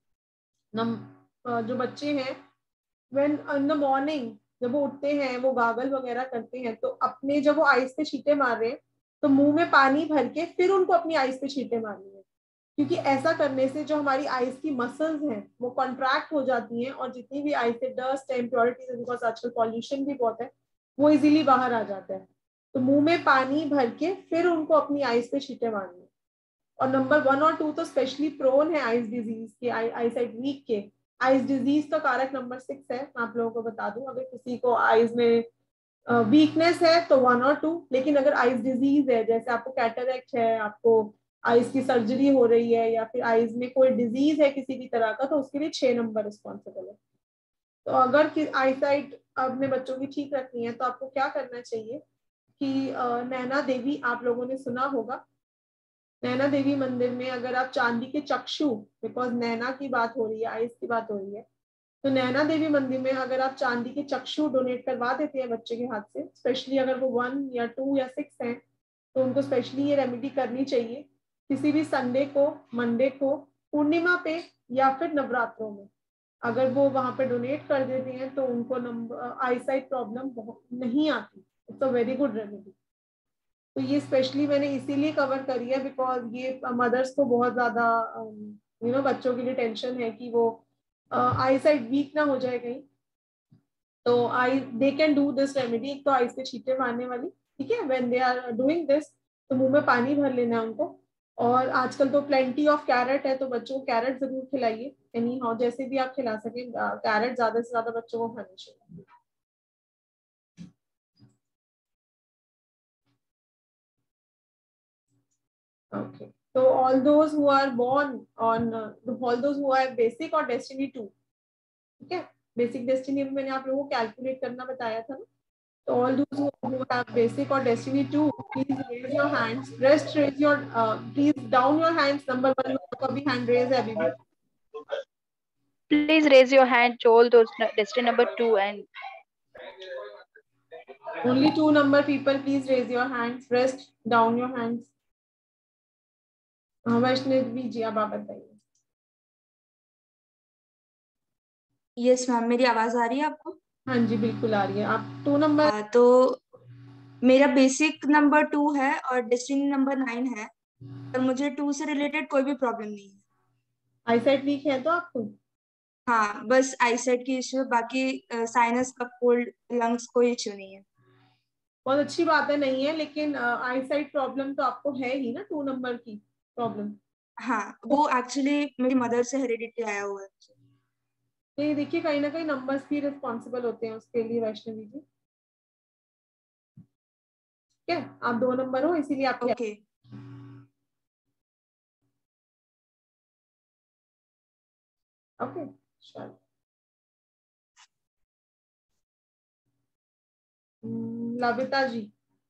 जो बच्चे हैं व्हेन इन द मॉर्निंग जब वो उठते हैं वो गागल वगैरह करते हैं, तो अपने जब वो आइस पे छींटे मार रहे हैं तो मुंह में पानी भर के फिर उनको अपनी आइस पे छींटे मारनी है, क्योंकि ऐसा करने से जो हमारी आइस की मसल्स हैं वो कॉन्ट्रैक्ट हो जाती हैं और जितनी भी आइस से डस्ट है, इम्प्योरिटीज, बिकॉज आजकल पॉल्यूशन भी बहुत है, वो इजीली बाहर आ जाता है। तो मुंह में पानी भर के फिर उनको अपनी आइस पे छींटे मारनी है। और नंबर 1 और 2 तो स्पेशली प्रोन है आइस डिजीज के, आईसाइट वीक के। आइस डिजीज का कारक नंबर 6 है, मैं आप लोगों को बता दूं, अगर किसी को आइस में वीकनेस है तो 1 और 2, लेकिन अगर आइस डिजीज है, जैसे आपको कैटरेक्ट है, आपको आइस की सर्जरी हो रही है, या फिर आइस में कोई डिजीज है किसी भी तरह का, तो उसके लिए 6 नंबर रिस्पॉन्सिबल है। तो अगर आईसाइट अपने बच्चों की ठीक रखनी है तो आपको क्या करना चाहिए कि नैना देवी आप लोगों ने सुना होगा, नैना देवी मंदिर में अगर आप चांदी के चक्षु, बिकॉज नैना की बात हो रही है, आइस की बात हो रही है, तो नैना देवी मंदिर में अगर आप चांदी के चक्षु डोनेट करवा देते हैं बच्चे के हाथ से, स्पेशली अगर वो 1 या 2 या 6 हैं, तो उनको स्पेशली ये रेमेडी करनी चाहिए किसी भी संडे को, मंडे को, पूर्णिमा पे या फिर नवरात्रों में। अगर वो वहां पे डोनेट कर देते हैं तो उनको आईसाइट प्रॉब्लम नहीं आती। It's a very good remedy. तो ये स्पेशली मैंने इसीलिए कवर करी है बिकॉज ये मदर्स को बहुत ज्यादा बच्चों के लिए टेंशन है कि वो आईसाइट वीक ना हो जाए कहीं। तो they can do this remedy. एक तो आइस पे छींटे मारने वाली, ठीक है, when they are doing this तो मुंह में पानी भर लेना है उनको। और आजकल तो प्लेंटी ऑफ कैरेट है, तो बच्चों को कैरेट जरूर खिलाइए, एनी हाउ जैसे भी आप खिला सके, कैरेट ज्यादा से ज्यादा बच्चों को खानी चाहिए। Okay. So all those who are born on all those who have basic or destiny 2, ठीक है, बेसिक डेस्टिनी में मैंने आप लोगों को कैलकुलेट करना बताया था ना। तो all those who have basic or destiny 2, please raise your hands. Rest raise your please down your hands. Number 1 का भी hand raise है अभी भी. Please raise your hand to all those destiny number 2 and only 2 number people, please raise your hands. Rest down your hands. Vaishnavi जी अब आप बताइए। Yes ma'am, मेरी आवाज आ रही है आपको? हाँ जी बिल्कुल आ रही है। आप 2 नंबर। तो मेरा बेसिक नंबर 2 है और डेस्टिनी नंबर 9 है, और मुझे 2 से रिलेटेड कोई भी प्रॉब्लम नहीं है। आईसाइट वीक है तो आपको? हाँ, बस आईसाइट की इश्यू, बाकी साइनस का कोल्ड, लंग्स कोई इश्यू नहीं है। बहुत अच्छी बात है, नहीं है, लेकिन आईसाइट प्रॉब्लम तो आपको है ही ना, 2 नंबर की प्रॉब्लम। हाँ, वो एक्चुअली मेरी मदर से हेरिडिटी आया हुआ है। तो ये देखिए कहीं ना कहीं नंबर्स भी रिस्पॉन्सिबल होते हैं उसके लिए वैष्णवी जी, ठीक है, आप 2 नंबर हो इसीलिए आप ओके। ओके चलो। लविता जी।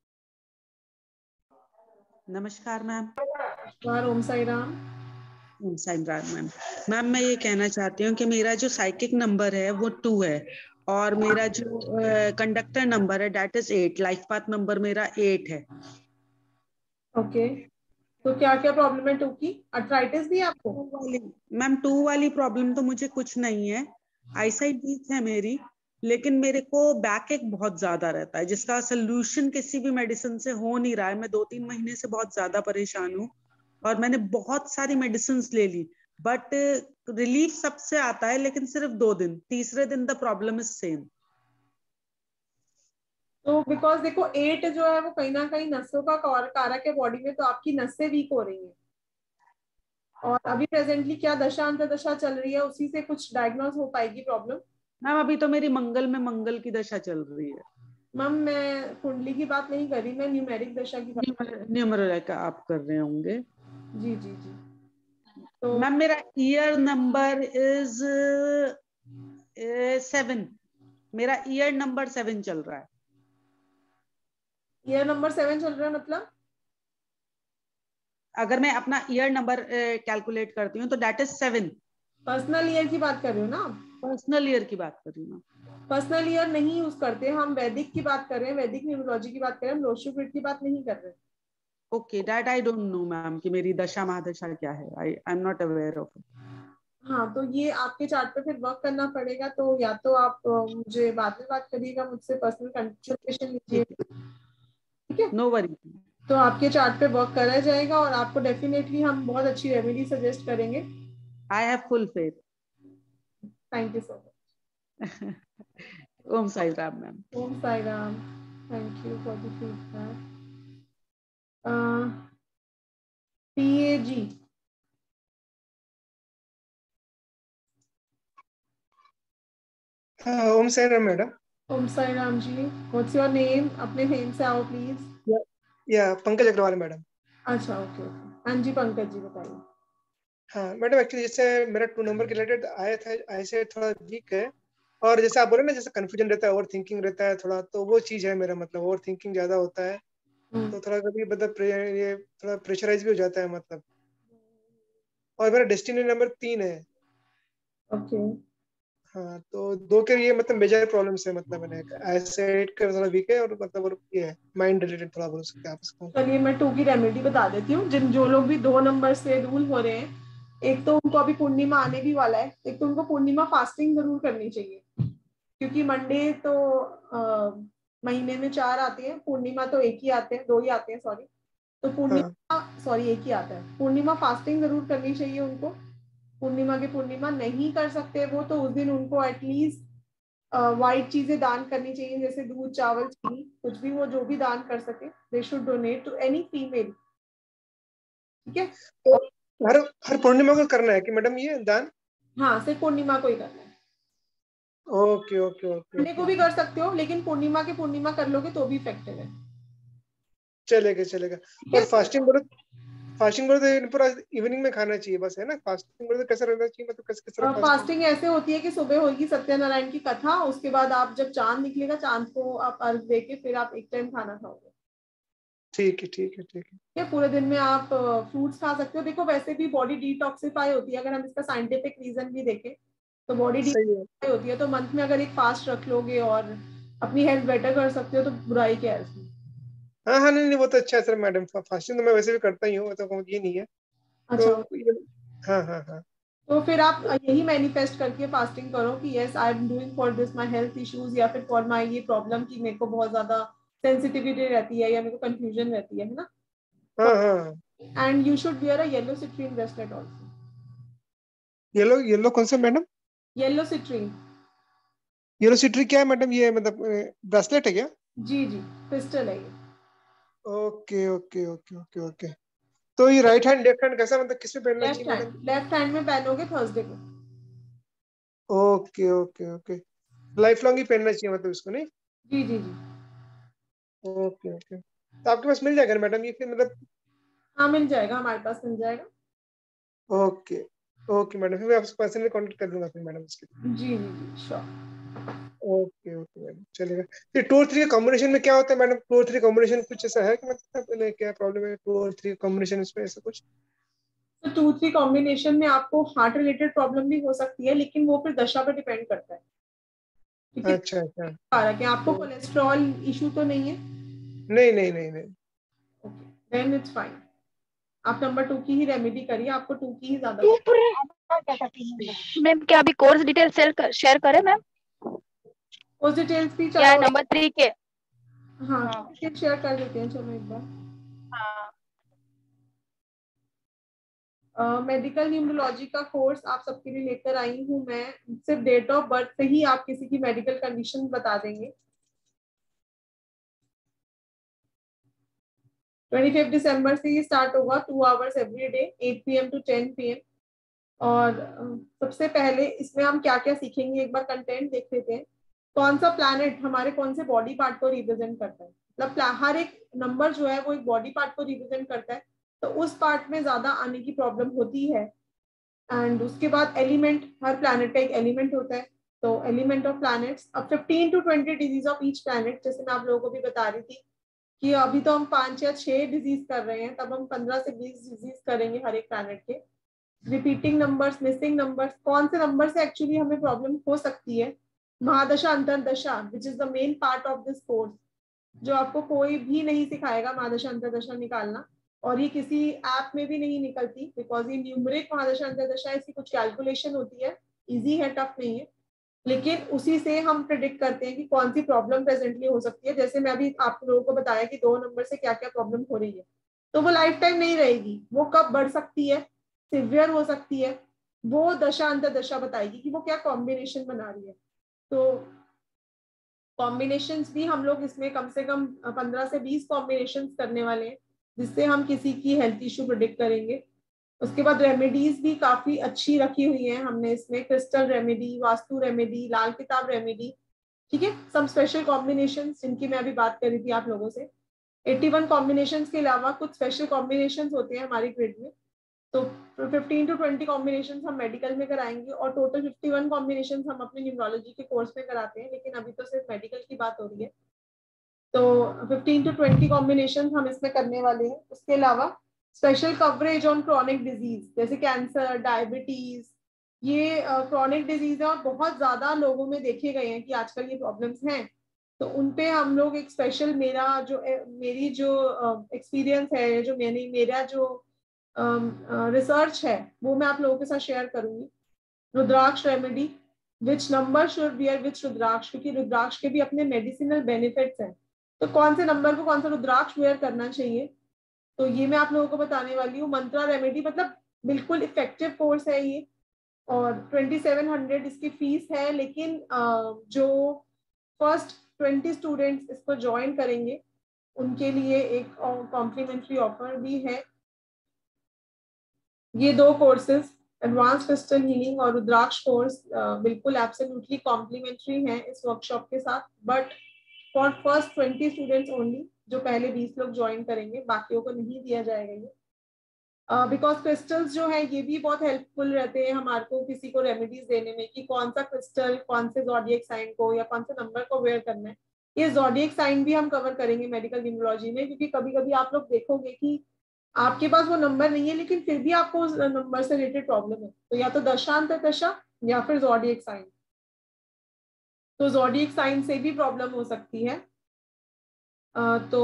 नमस्कार मैम। नमस्कार, ओम साई राम। ओम साई राम मैम। मैम मैं ये कहना चाहती हूँ कि मेरा जो साइकिक नंबर है वो 2 है, और मेरा जो कंडक्टर नंबर है that is 8। Life path number मेरा 8 है। ओके, तो क्या क्या प्रॉब्लम है 2 की? अर्थराइटिस भी आपको? मैम 2 वाली प्रॉब्लम तो मुझे कुछ नहीं है, आईसाइट वीक है मेरी, लेकिन मेरे को बैक एक बहुत ज्यादा रहता है जिसका सोल्यूशन किसी भी मेडिसिन से हो नहीं रहा है। मैं 2-3 महीने से बहुत ज्यादा परेशान हूँ और मैंने बहुत सारी मेडिसिन ले ली, बट रिलीफ सबसे आता है लेकिन सिर्फ 2 दिन, तीसरे दिन द प्रॉब्लम इज सेम। तो बिकॉज देखो 8 जो है वो कहीं ना कहीं नसों का कारक है बॉडी में, तो आपकी नसें वीक हो रही हैं। और अभी प्रेजेंटली क्या दशा अंतर्दशा चल रही है, उसी से कुछ डायग्नोज हो पाएगी प्रॉब्लम। मैम अभी तो मेरी मंगल में मंगल की दशा चल रही है। मैम मैं कुंडली की बात नहीं कर रही, मैं न्यूमेरिक दशा की बात। न्यूमरल का आप कर रहे होंगे। जी जी जी। तो मैम मेरा ईयर नंबर इज 7। मेरा ईयर नंबर 7 चल रहा है। ईयर नंबर 7 चल रहा है मतलब? अगर मैं अपना ईयर नंबर कैलकुलेट करती हूँ तो दैट इज 7। पर्सनल ईयर की बात कर रहे हो ना? पर्सनल ईयर की बात कर रही हूँ। पर्सनल ईयर नहीं यूज करते, हम वैदिक की बात कर रहे हैं, वैदिक न्यूमरोलॉजी की बात कर रहे हैं, हम लोशोक्रिट की बात नहीं कर रहे। Okay, that I don't know ma'am कि मेरी दशा महादशा क्या है। I am not aware of. हाँ, तो ये आपके चार्ट पे फिर वर्क करना पड़ेगा। तो या तो आप मुझे बाद में बात करिएगा, मुझसे पर्सनल कंसल्टेशन लीजिए, ठीक है? No worry. तो आपके चार्ट पे वर्क करा जाएगा और आपको डेफिनेटली हम बहुत अच्छी रेमेडी सजेस्ट करेंगे। I have full faith. Thank you so much. Om Sai Ram ma'am. Om Sai Ram. Thank you for the feedback. PAG। Om Sai Ram madam. Om Sai Ram ji, what's your name? अपने नेम से आओ प्लीज। या पंकज अग्रवाल मैडम। अच्छा, ओके ओके। हाँ जी पंकज जी बताइए। हाँ मैडम, एक्चुअली जैसे मेरा 2 नंबर के रिलेटेड आया था, ऐसे थोड़ा वीक है, और जैसे आप बोले ना, जैसे कंफ्यूजन रहता है, ओवर थिंकिंग रहता है थोड़ा, तो वो चीज है मेरा, मतलब ओवर थिंकिंग ज्यादा होता है, तो थोड़ा कभी मतलब ये थोड़ा प्रेशराइज भी हो जाता है मतलब। और मेरा डेस्टिनी नंबर 3 है। ओके। हाँ, तो 2 के ये मतलब मेजर प्रॉब्लम्स है, मतलब मैंने ऐसे 8 का थोड़ा वीक है, और मतलब और ये है माइंड रिलेटेड थोड़ा बोल सकते हैं आप इसको। चलिए मैं 2 की रेमेडी बता देती हूँ। जो लोग भी 2 नंबर से रूल हो रहे हैं, एक तो उनको अभी पूर्णिमा आने भी वाला है, एक तो उनको पूर्णिमा फास्टिंग जरूर करनी चाहिए, क्योंकि मंडे तो महीने में 4 आते हैं, पूर्णिमा तो एक ही आते हैं, 2 ही आते हैं सॉरी। तो पूर्णिमा सॉरी एक ही आता है, पूर्णिमा फास्टिंग जरूर करनी चाहिए उनको। पूर्णिमा की पूर्णिमा नहीं कर सकते वो, तो उस दिन उनको एटलीस्ट वाइट चीजें दान करनी चाहिए, जैसे दूध, चावल, चीनी, कुछ भी वो जो भी दान कर सके, they should donate to any female. ठीक है? तो हर पूर्णिमा को करना है कि मैडम ये दान? हाँ, सिर्फ पूर्णिमा को ही करना है। Okay okay okay. संडे को भी कर सकते हो, लेकिन पूर्णिमा के पूर्णिमा कर लोगे तो भी इफेक्टिव है। चलेगा चलेगा। और फास्टिंग बोलो तो पूरा इवनिंग में खाना चाहिए बस, है ना? फास्टिंग बोलो तो कैसा रहना चाहिए, मतलब किस तरह फास्टिंग ऐसे होती है कि सुबह होगी सत्यनारायण की कथा, उसके बाद आप जब चांद निकलेगा, चांद को आप अर्घ देके फिर आप एक टाइम खाना खाओगे। ठीक है ठीक है ठीक है। या पूरे दिन में आप फ्रूट्स खा सकते हो। देखो वैसे भी बॉडी डिटॉक्सिफाई होती है, अगर हम इसका साइंटिफिक रीजन भी देखें तो बॉडी डिटॉक्सिफाई होती है। तो मंथ में अगर एक फास्ट रख लोगे और अपनी हेल्थ बेटर कर सकते हो तो बुराई क्या है इसमें? हाँ हाँ, नहीं नहीं, वो तो अच्छा है सर मैडम, फास्टिंग तो मैं वैसे भी करता ही हूँ, तो ये नहीं है। अच्छा। तो ये हाँ हाँ हाँ। तो फिर आप यही मैनिफेस्ट करके फास्टिंग करो कि yes I am doing for this my health issues, या फिर फॉर माय ये प्रॉब्लम की मेरे को बहुत ज्यादा सेंसिटिविटी रहती है या मेरे को कंफ्यूजन रहती है ना? हाँ हाँ। And you should wear a yellow citrine bracelet also. Yellow कौन सा madam? Yellow citrine. Yellow citrine क्या है मैडम? ये मतलब ब्रेसलेट है क्या? जी जी, क्रिस्टल है ये। Okay okay okay okay okay. तो ये राइट हैंड लेफ्ट हैंड कैसा, मतलब किस पे पहनना चाहिए मैडम? लेफ्ट हैंड में पहनोगे थर्सडे को। Okay okay okay. Life long ही पहनना चाहिए मतलब इसको, नहीं? जी जी जी। Okay okay. तो आपके पास मिल जाएगा मैडम ये फिर, मतलब? हाँ मिल जाएगा, हमारे पास मिल जाएगा। ओके ओके मैडम, फिर मैं आपसे पर्सनली कांटेक्ट कर लूंगा फिर मैडम इसके। जी जी जी, श्योर। ओके ओके मैडम, चलेगा। फिर 2 और 3 के कॉम्बिनेशन में क्या होता है मैडम? 2 और 3 कॉम्बिनेशन कुछ ऐसा है कि मतलब क्या प्रॉब्लम है 2 और 3 कॉम्बिनेशन इसमें, ऐसा कुछ? तो 2-3 कॉम्बिनेशन में आपको हार्ट रिलेटेड प्रॉब्लम भी हो सकती है, लेकिन वो फिर दशा पर डिपेंड करता है। ठीक है? अच्छा अच्छा। कारक है। आपको कोलेस्ट्रॉल इशू तो नहीं है? नहीं नहीं नहीं नहीं। Okay, then it's fine. आप नंबर 2 की ही रेमेडी करिए, आपको 2 की ही ज्यादा। मैम क्या अभी कोर्स डिटेल शेयर करें मैम? कोर्स डिटेल्स भी या चलो नंबर 3 के? हाँ शेयर कर देते हैं, चलो एक बार। हाँ। मेडिकल न्यूमरोलॉजी का कोर्स आप सबके लिए लेकर आई हूँ मैं। सिर्फ डेट ऑफ बर्थ से ही आप किसी की मेडिकल कंडीशन बता देंगे। 25 दिसंबर से ये स्टार्ट होगा, 2 hours every day, 8 PM to 10 PM। और सबसे पहले इसमें हम क्या क्या सीखेंगे, एक बार कंटेंट देख लेते हैं। कौन सा प्लैनेट हमारे कौन से बॉडी पार्ट को रिप्रेजेंट करता है, मतलब हर एक नंबर जो है वो एक बॉडी पार्ट को रिप्रेजेंट करता है, तो उस पार्ट में ज्यादा आने की प्रॉब्लम होती है। एंड उसके बाद एलिमेंट, हर प्लैनेट का एक एलिमेंट होता है, तो एलिमेंट ऑफ प्लैनेट्स। अब 15 to 20 disease of each planet, जैसे मैं आप लोगों को भी बता रही थी कि अभी तो हम 5 या 6 डिजीज कर रहे हैं, तब हम 15 से 20 डिजीज करेंगे हर एक प्लैनेट के। रिपीटिंग नंबर्स, मिसिंग नंबर्स, कौन से नंबर से एक्चुअली हमें प्रॉब्लम हो सकती है, महादशा अंतरदशा which is the main part of this course, जो आपको कोई भी नहीं सिखाएगा महादशा अंतरदशा निकालना, और ये किसी ऐप में भी नहीं निकलती, बिकॉज ये न्यूमरिक महादशा अंतरदशा, इसकी कुछ कैलकुलेशन होती है, इजी है, टफ नहीं है, लेकिन उसी से हम प्रिडिक्ट करते हैं कि कौन सी प्रॉब्लम प्रेजेंटली हो सकती है। जैसे मैं अभी आप लोगों को बताया कि 2 नंबर से क्या क्या प्रॉब्लम हो रही है, तो वो लाइफ टाइम नहीं रहेगी, वो कब बढ़ सकती है, सिवियर हो सकती है, वो दशा अंतरदशा बताएगी कि वो क्या कॉम्बिनेशन बना रही है। तो कॉम्बिनेशंस भी हम लोग इसमें कम से कम 15 से 20 कॉम्बिनेशंस करने वाले हैं, जिससे हम किसी की हेल्थ इशू प्रिडिक्ट करेंगे। उसके बाद रेमेडीज भी काफी अच्छी रखी हुई हैं हमने इसमें, crystal remedy, vastu remedy, Lal Kitab remedy, ठीक है, सब स्पेशल कॉम्बिनेशंस जिनकी मैं अभी बात कर रही थी आप लोगों से। 81 कॉम्बिनेशंस के अलावा कुछ स्पेशल कॉम्बिनेशंस होते हैं हमारी ग्रिड में, तो 15 to 20 कॉम्बिनेशंस हम मेडिकल में कराएंगे, और टोटल 51 कॉम्बिनेशंस हम अपने न्यूमरोलॉजी के कोर्स में कराते हैं, लेकिन अभी तो सिर्फ मेडिकल की बात हो रही है। तो 15 to 20 कॉम्बिनेशंस हम इसमें करने वाले हैं। उसके अलावा special coverage on chronic disease, जैसे कैंसर, डायबिटीज, ये क्रॉनिक डिजीज है और बहुत ज्यादा लोगों में देखे गए हैं कि आजकल ये प्रॉब्लम्स हैं, तो उनपे हम लोग एक स्पेशल, मेरी जो एक्सपीरियंस है, जो मेरा जो रिसर्च है, वो मैं आप लोगों के साथ शेयर करूंगी। Rudraksha remedy, which number should wear which rudraksha, क्योंकि रुद्राक्ष के भी अपने मेडिसिनल बेनिफिट्स हैं, तो कौन से नंबर को कौन सा रुद्राक्ष वेयर करना चाहिए, तो ये मैं आप लोगों को बताने वाली हूँ। मंत्रा रेमेडी, मतलब बिल्कुल इफेक्टिव कोर्स है ये, और 2700 इसकी फीस है, लेकिन जो फर्स्ट 20 स्टूडेंट्स इसको ज्वाइन करेंगे उनके लिए एक कॉम्प्लीमेंट्री ऑफर भी है। ये 2 कोर्सेज, एडवांस क्रिस्टल हीलिंग और रुद्राक्ष कोर्स, बिल्कुल एब्सोल्युटली कॉम्प्लीमेंट्री हैं इस वर्कशॉप के साथ, but for first 20 students only, जो पहले 20 लोग ज्वाइन करेंगे, बाकियों को नहीं दिया जाएगा ये, बिकॉज क्रिस्टल्स जो है ये भी बहुत हेल्पफुल रहते हैं हमारे को किसी को रेमेडीज देने में, कि कौन सा क्रिस्टल कौन से ज़ोडिएक साइन को या कौन से नंबर को वेयर करना है। ये ज़ोडिएक साइन भी हम कवर करेंगे मेडिकल न्यूमरोलॉजी में, क्योंकि कभी कभी आप लोग देखोगे कि आपके पास वो नंबर नहीं है, लेकिन फिर भी आपको उस नंबर से रिलेटेड प्रॉब्लम है, तो या तो दशांतरदशा या फिर ज़ोडिएक साइन, तो ज़ोडिएक साइन से भी प्रॉब्लम हो सकती है। तो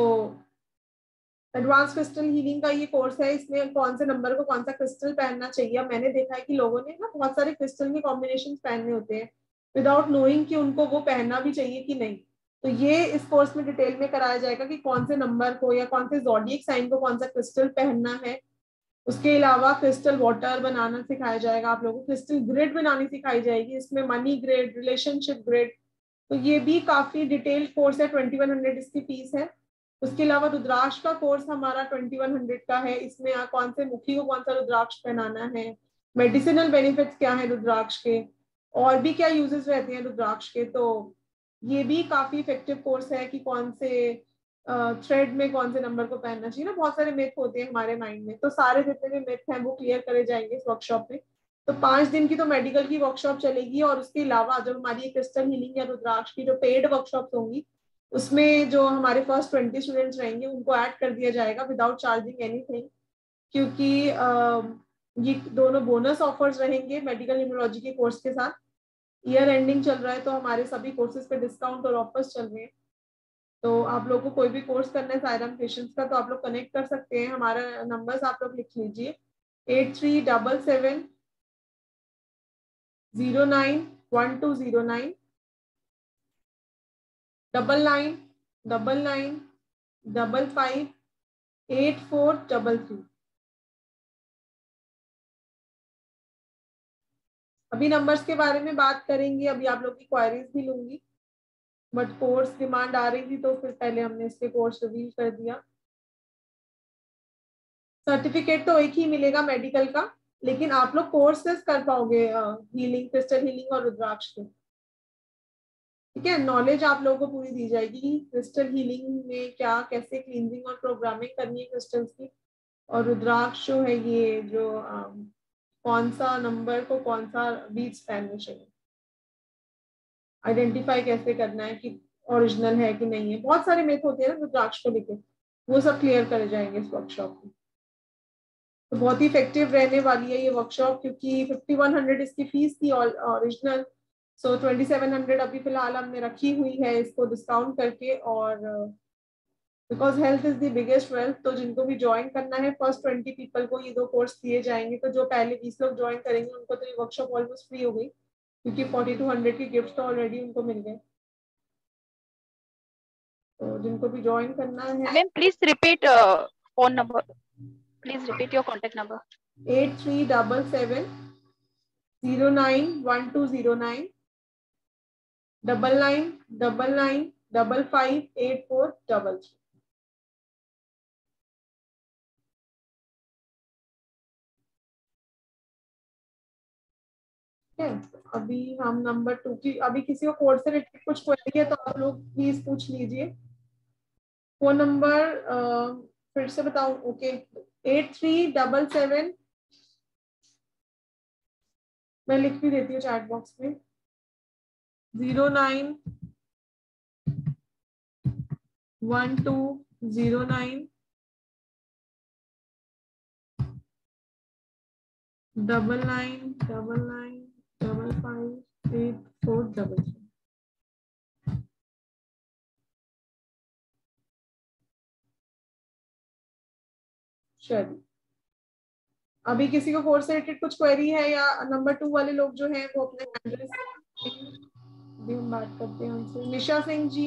एडवांस क्रिस्टल हीलिंग का ये कोर्स है, इसमें कौन से नंबर को कौन सा क्रिस्टल पहनना चाहिए। मैंने देखा है कि लोगों ने ना बहुत सारे क्रिस्टल के कॉम्बिनेशन पहनने होते हैं विदाउट नोइंग कि उनको वो पहनना भी चाहिए कि नहीं, तो ये इस कोर्स में डिटेल में कराया जाएगा कि कौन से नंबर को या कौन से ज़ोडिएक साइन को कौन सा क्रिस्टल पहनना है। उसके अलावा क्रिस्टल वाटर बनाना सिखाया जाएगा आप लोगों को, क्रिस्टल ग्रिड बनानी सिखाई जाएगी, इसमें मनी ग्रिड, रिलेशनशिप ग्रिड, तो ये भी काफी डिटेल कोर्स है। 2100 इसकी फीस है। उसके अलावा रुद्राक्ष का कोर्स हमारा 2100 का है, इसमें कौन से मुखी को कौन सा रुद्राक्ष पहनाना है, मेडिसिनल बेनिफिट्स क्या है रुद्राक्ष के, और भी क्या यूजेस रहते हैं रुद्राक्ष के, तो ये भी काफी इफेक्टिव कोर्स है कि कौन से थ्रेड में कौन से नंबर को पहनना चाहिए ना, बहुत सारे मिथ होते हैं हमारे माइंड में, तो सारे जितने भी मिथ हैं वो क्लियर करे जाएंगे इस वर्कशॉप में। तो 5 दिन की तो मेडिकल की वर्कशॉप चलेगी, और उसके अलावा जब हमारी क्रिस्टल हीलिंग या रुद्राक्ष की जो पेड वर्कशॉप होंगी, उसमें जो हमारे फर्स्ट 20 स्टूडेंट्स रहेंगे उनको ऐड कर दिया जाएगा विदाउट चार्जिंग एनीथिंग, क्योंकि ये दोनों बोनस ऑफर्स रहेंगे मेडिकल न्यूमरोलॉजी के कोर्स के साथ। ईयर एंडिंग चल रहा है, तो हमारे सभी कोर्सेज पे डिस्काउंट और ऑफर्स चल रहे हैं, तो आप लोगों को कोई भी कोर्स करना है सायरम पेशेंस का, तो आप लोग कनेक्ट कर सकते हैं। हमारा नंबर्स आप लोग लिख लीजिए, 8377 091209 9999558433। अभी नंबर्स के बारे में बात करेंगे, अभी आप लोग की क्वायरीज भी लूंगी, बट कोर्स डिमांड आ रही थी तो फिर पहले हमने इसके कोर्स रिवील कर दिया। सर्टिफिकेट तो एक ही मिलेगा मेडिकल का, लेकिन आप लोग कोर्सेस कर पाओगे हीलिंग, क्रिस्टल हीलिंग और रुद्राक्ष के, ठीक है। नॉलेज आप लोगों को पूरी दी जाएगी क्रिस्टल हीलिंग में, क्या कैसे क्लींजिंग और प्रोग्रामिंग करनी है क्रिस्टल्स की, और रुद्राक्ष जो है ये जो कौन सा नंबर को कौन सा बीट्स पहनने चाहिए, आइडेंटिफाई कैसे करना है कि ओरिजिनल है कि नहीं है, बहुत सारे मिथ होते हैं ना रुद्राक्ष को लेके, वो सब क्लियर करे जाएंगे इस वर्कशॉप में। तो बहुत ही इफेक्टिव रहने वाली है ये वर्कशॉप, क्योंकि 5100 इसकी फीस थी ओरिजिनल। सो 2700 अभी फिलहाल हमने रखी हुई है इसको डिस्काउंट करके। और because health is the biggest wealth, तो जिनको भी ज्वाइन करना है फर्स्ट 20 पीपल को ये 2 कोर्स दिए जाएंगे। तो जो पहले 20 लोग ज्वाइन करेंगे उनको तो ये वर्कशॉप ऑलमोस्ट फ्री हो गई, क्योंकि 4200 की गिफ्ट तो ऑलरेडी उनको मिल गए। तो जिनको भी ज्वाइन करना है। Ma'am please repeat phone number, please repeat your contact number. 8377 091209 9999558433। अभी हम नंबर 2 की, अभी किसी को कोर्स से रिलेटेड कुछ क्वेरी है तो आप लोग प्लीज पूछ लीजिए। फोन नंबर फिर से बताऊं? ओके, 8377, मैं लिख भी देती हूँ चैट बॉक्स में, 091209 9999558433। चलिए, अभी किसी को कोर्स से रिलेटेड कुछ क्वेरी है, या नंबर 2 वाले लोग जो हैं वो अपने एड्रेस भी हम बात करते हैं उनसे। निशा सिंह जी।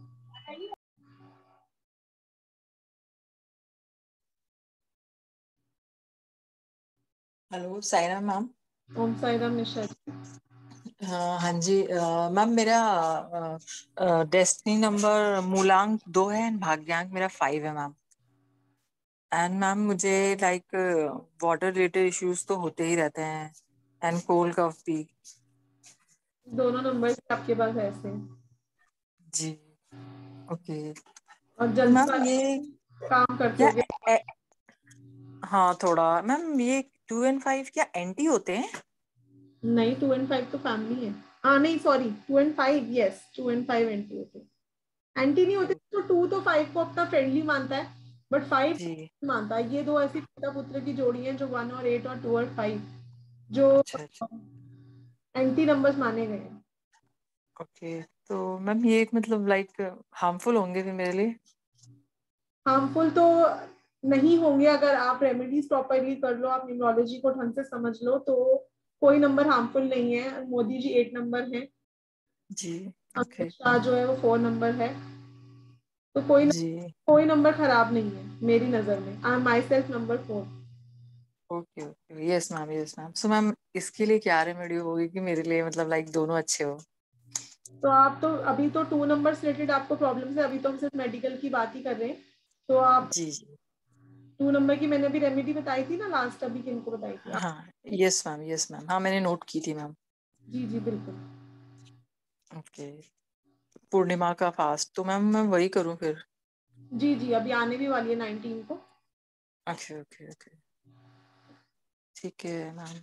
Hello Saira ma'am. ओम साईराम निशा जी। हाँ जी मैम, मेरा डेस्टिनी नंबर मूलांक 2 है एंड भाग्यांक मेरा 5 है मैम। एंड मैम मुझे लाइक वाटर रिलेटेड इश्यूज तो होते ही रहते हैं एंड कोल्ड कफ भी। दोनों नंबर आपके पास ऐसे जी ओके। और तो जल्दी मैम ये काम करते क्या होगे। हाँ थोड़ा मैम, ये 2 and 5 क्या एंटी होते हैं? नहीं, 2 and 5 तो फैमिली है। हाँ नहीं sorry, 2 and 5, yes 2 and 5 anti होते हैं। एंटी नहीं होते तो 2 तो 5 को अपना फ्रेंडली मानता है, बट 5 जी मानता है। ये दो ऐसी पिता पुत्र की जोड़ी है जो 1 और 8 और 2 और 5 जो अच्छा अच्छा एंटी नंबर्स माने गए हैं। ओके। तो मैम ये मतलब लाइक हार्मफुल होंगे फिर मेरे लिए? हार्मफुल तो नहीं होंगे अगर आप रेमेडीज प्रॉपरली कर लो, आप न्यूमरोलॉजी को ढंग से समझ लो, तो कोई नंबर हार्मफुल नहीं है। मोदी जी 8 नंबर है, जी अमित ओके शाह जो है वो 4 नंबर है। तो कोई नंबर खराब नहीं है मेरी नजर में। I am myself number 4। Okay okay yes ma'am yes ma'am. So ma'am इसके लिए क्या रेमेडी होगी कि मेरे लिए मतलब लाइक दोनों अच्छे हो? तो आप तो अभी तो 2 नंबर रिलेटेड आपको प्रॉब्लम है, अभी तो हम सिर्फ मेडिकल की बात ही कर रहे हैं। तो आप जी जी 2 नंबर की मैंने अभी रेमेडी बताई थी ना लास्ट, अभी किनको बताई थी आप? हाँ यस मैम हाँ मैंने नोट की थी मैम। जी जी बिल्कुल। ओके पूर्णिमा का फास्ट तो मैम मैं वही करूँ फिर? जी जी, अभी आने भी वाली है 19 को। अच्छा ओके ओके ठीक है ma'am.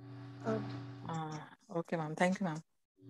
Okay ma'am, thank you ma'am.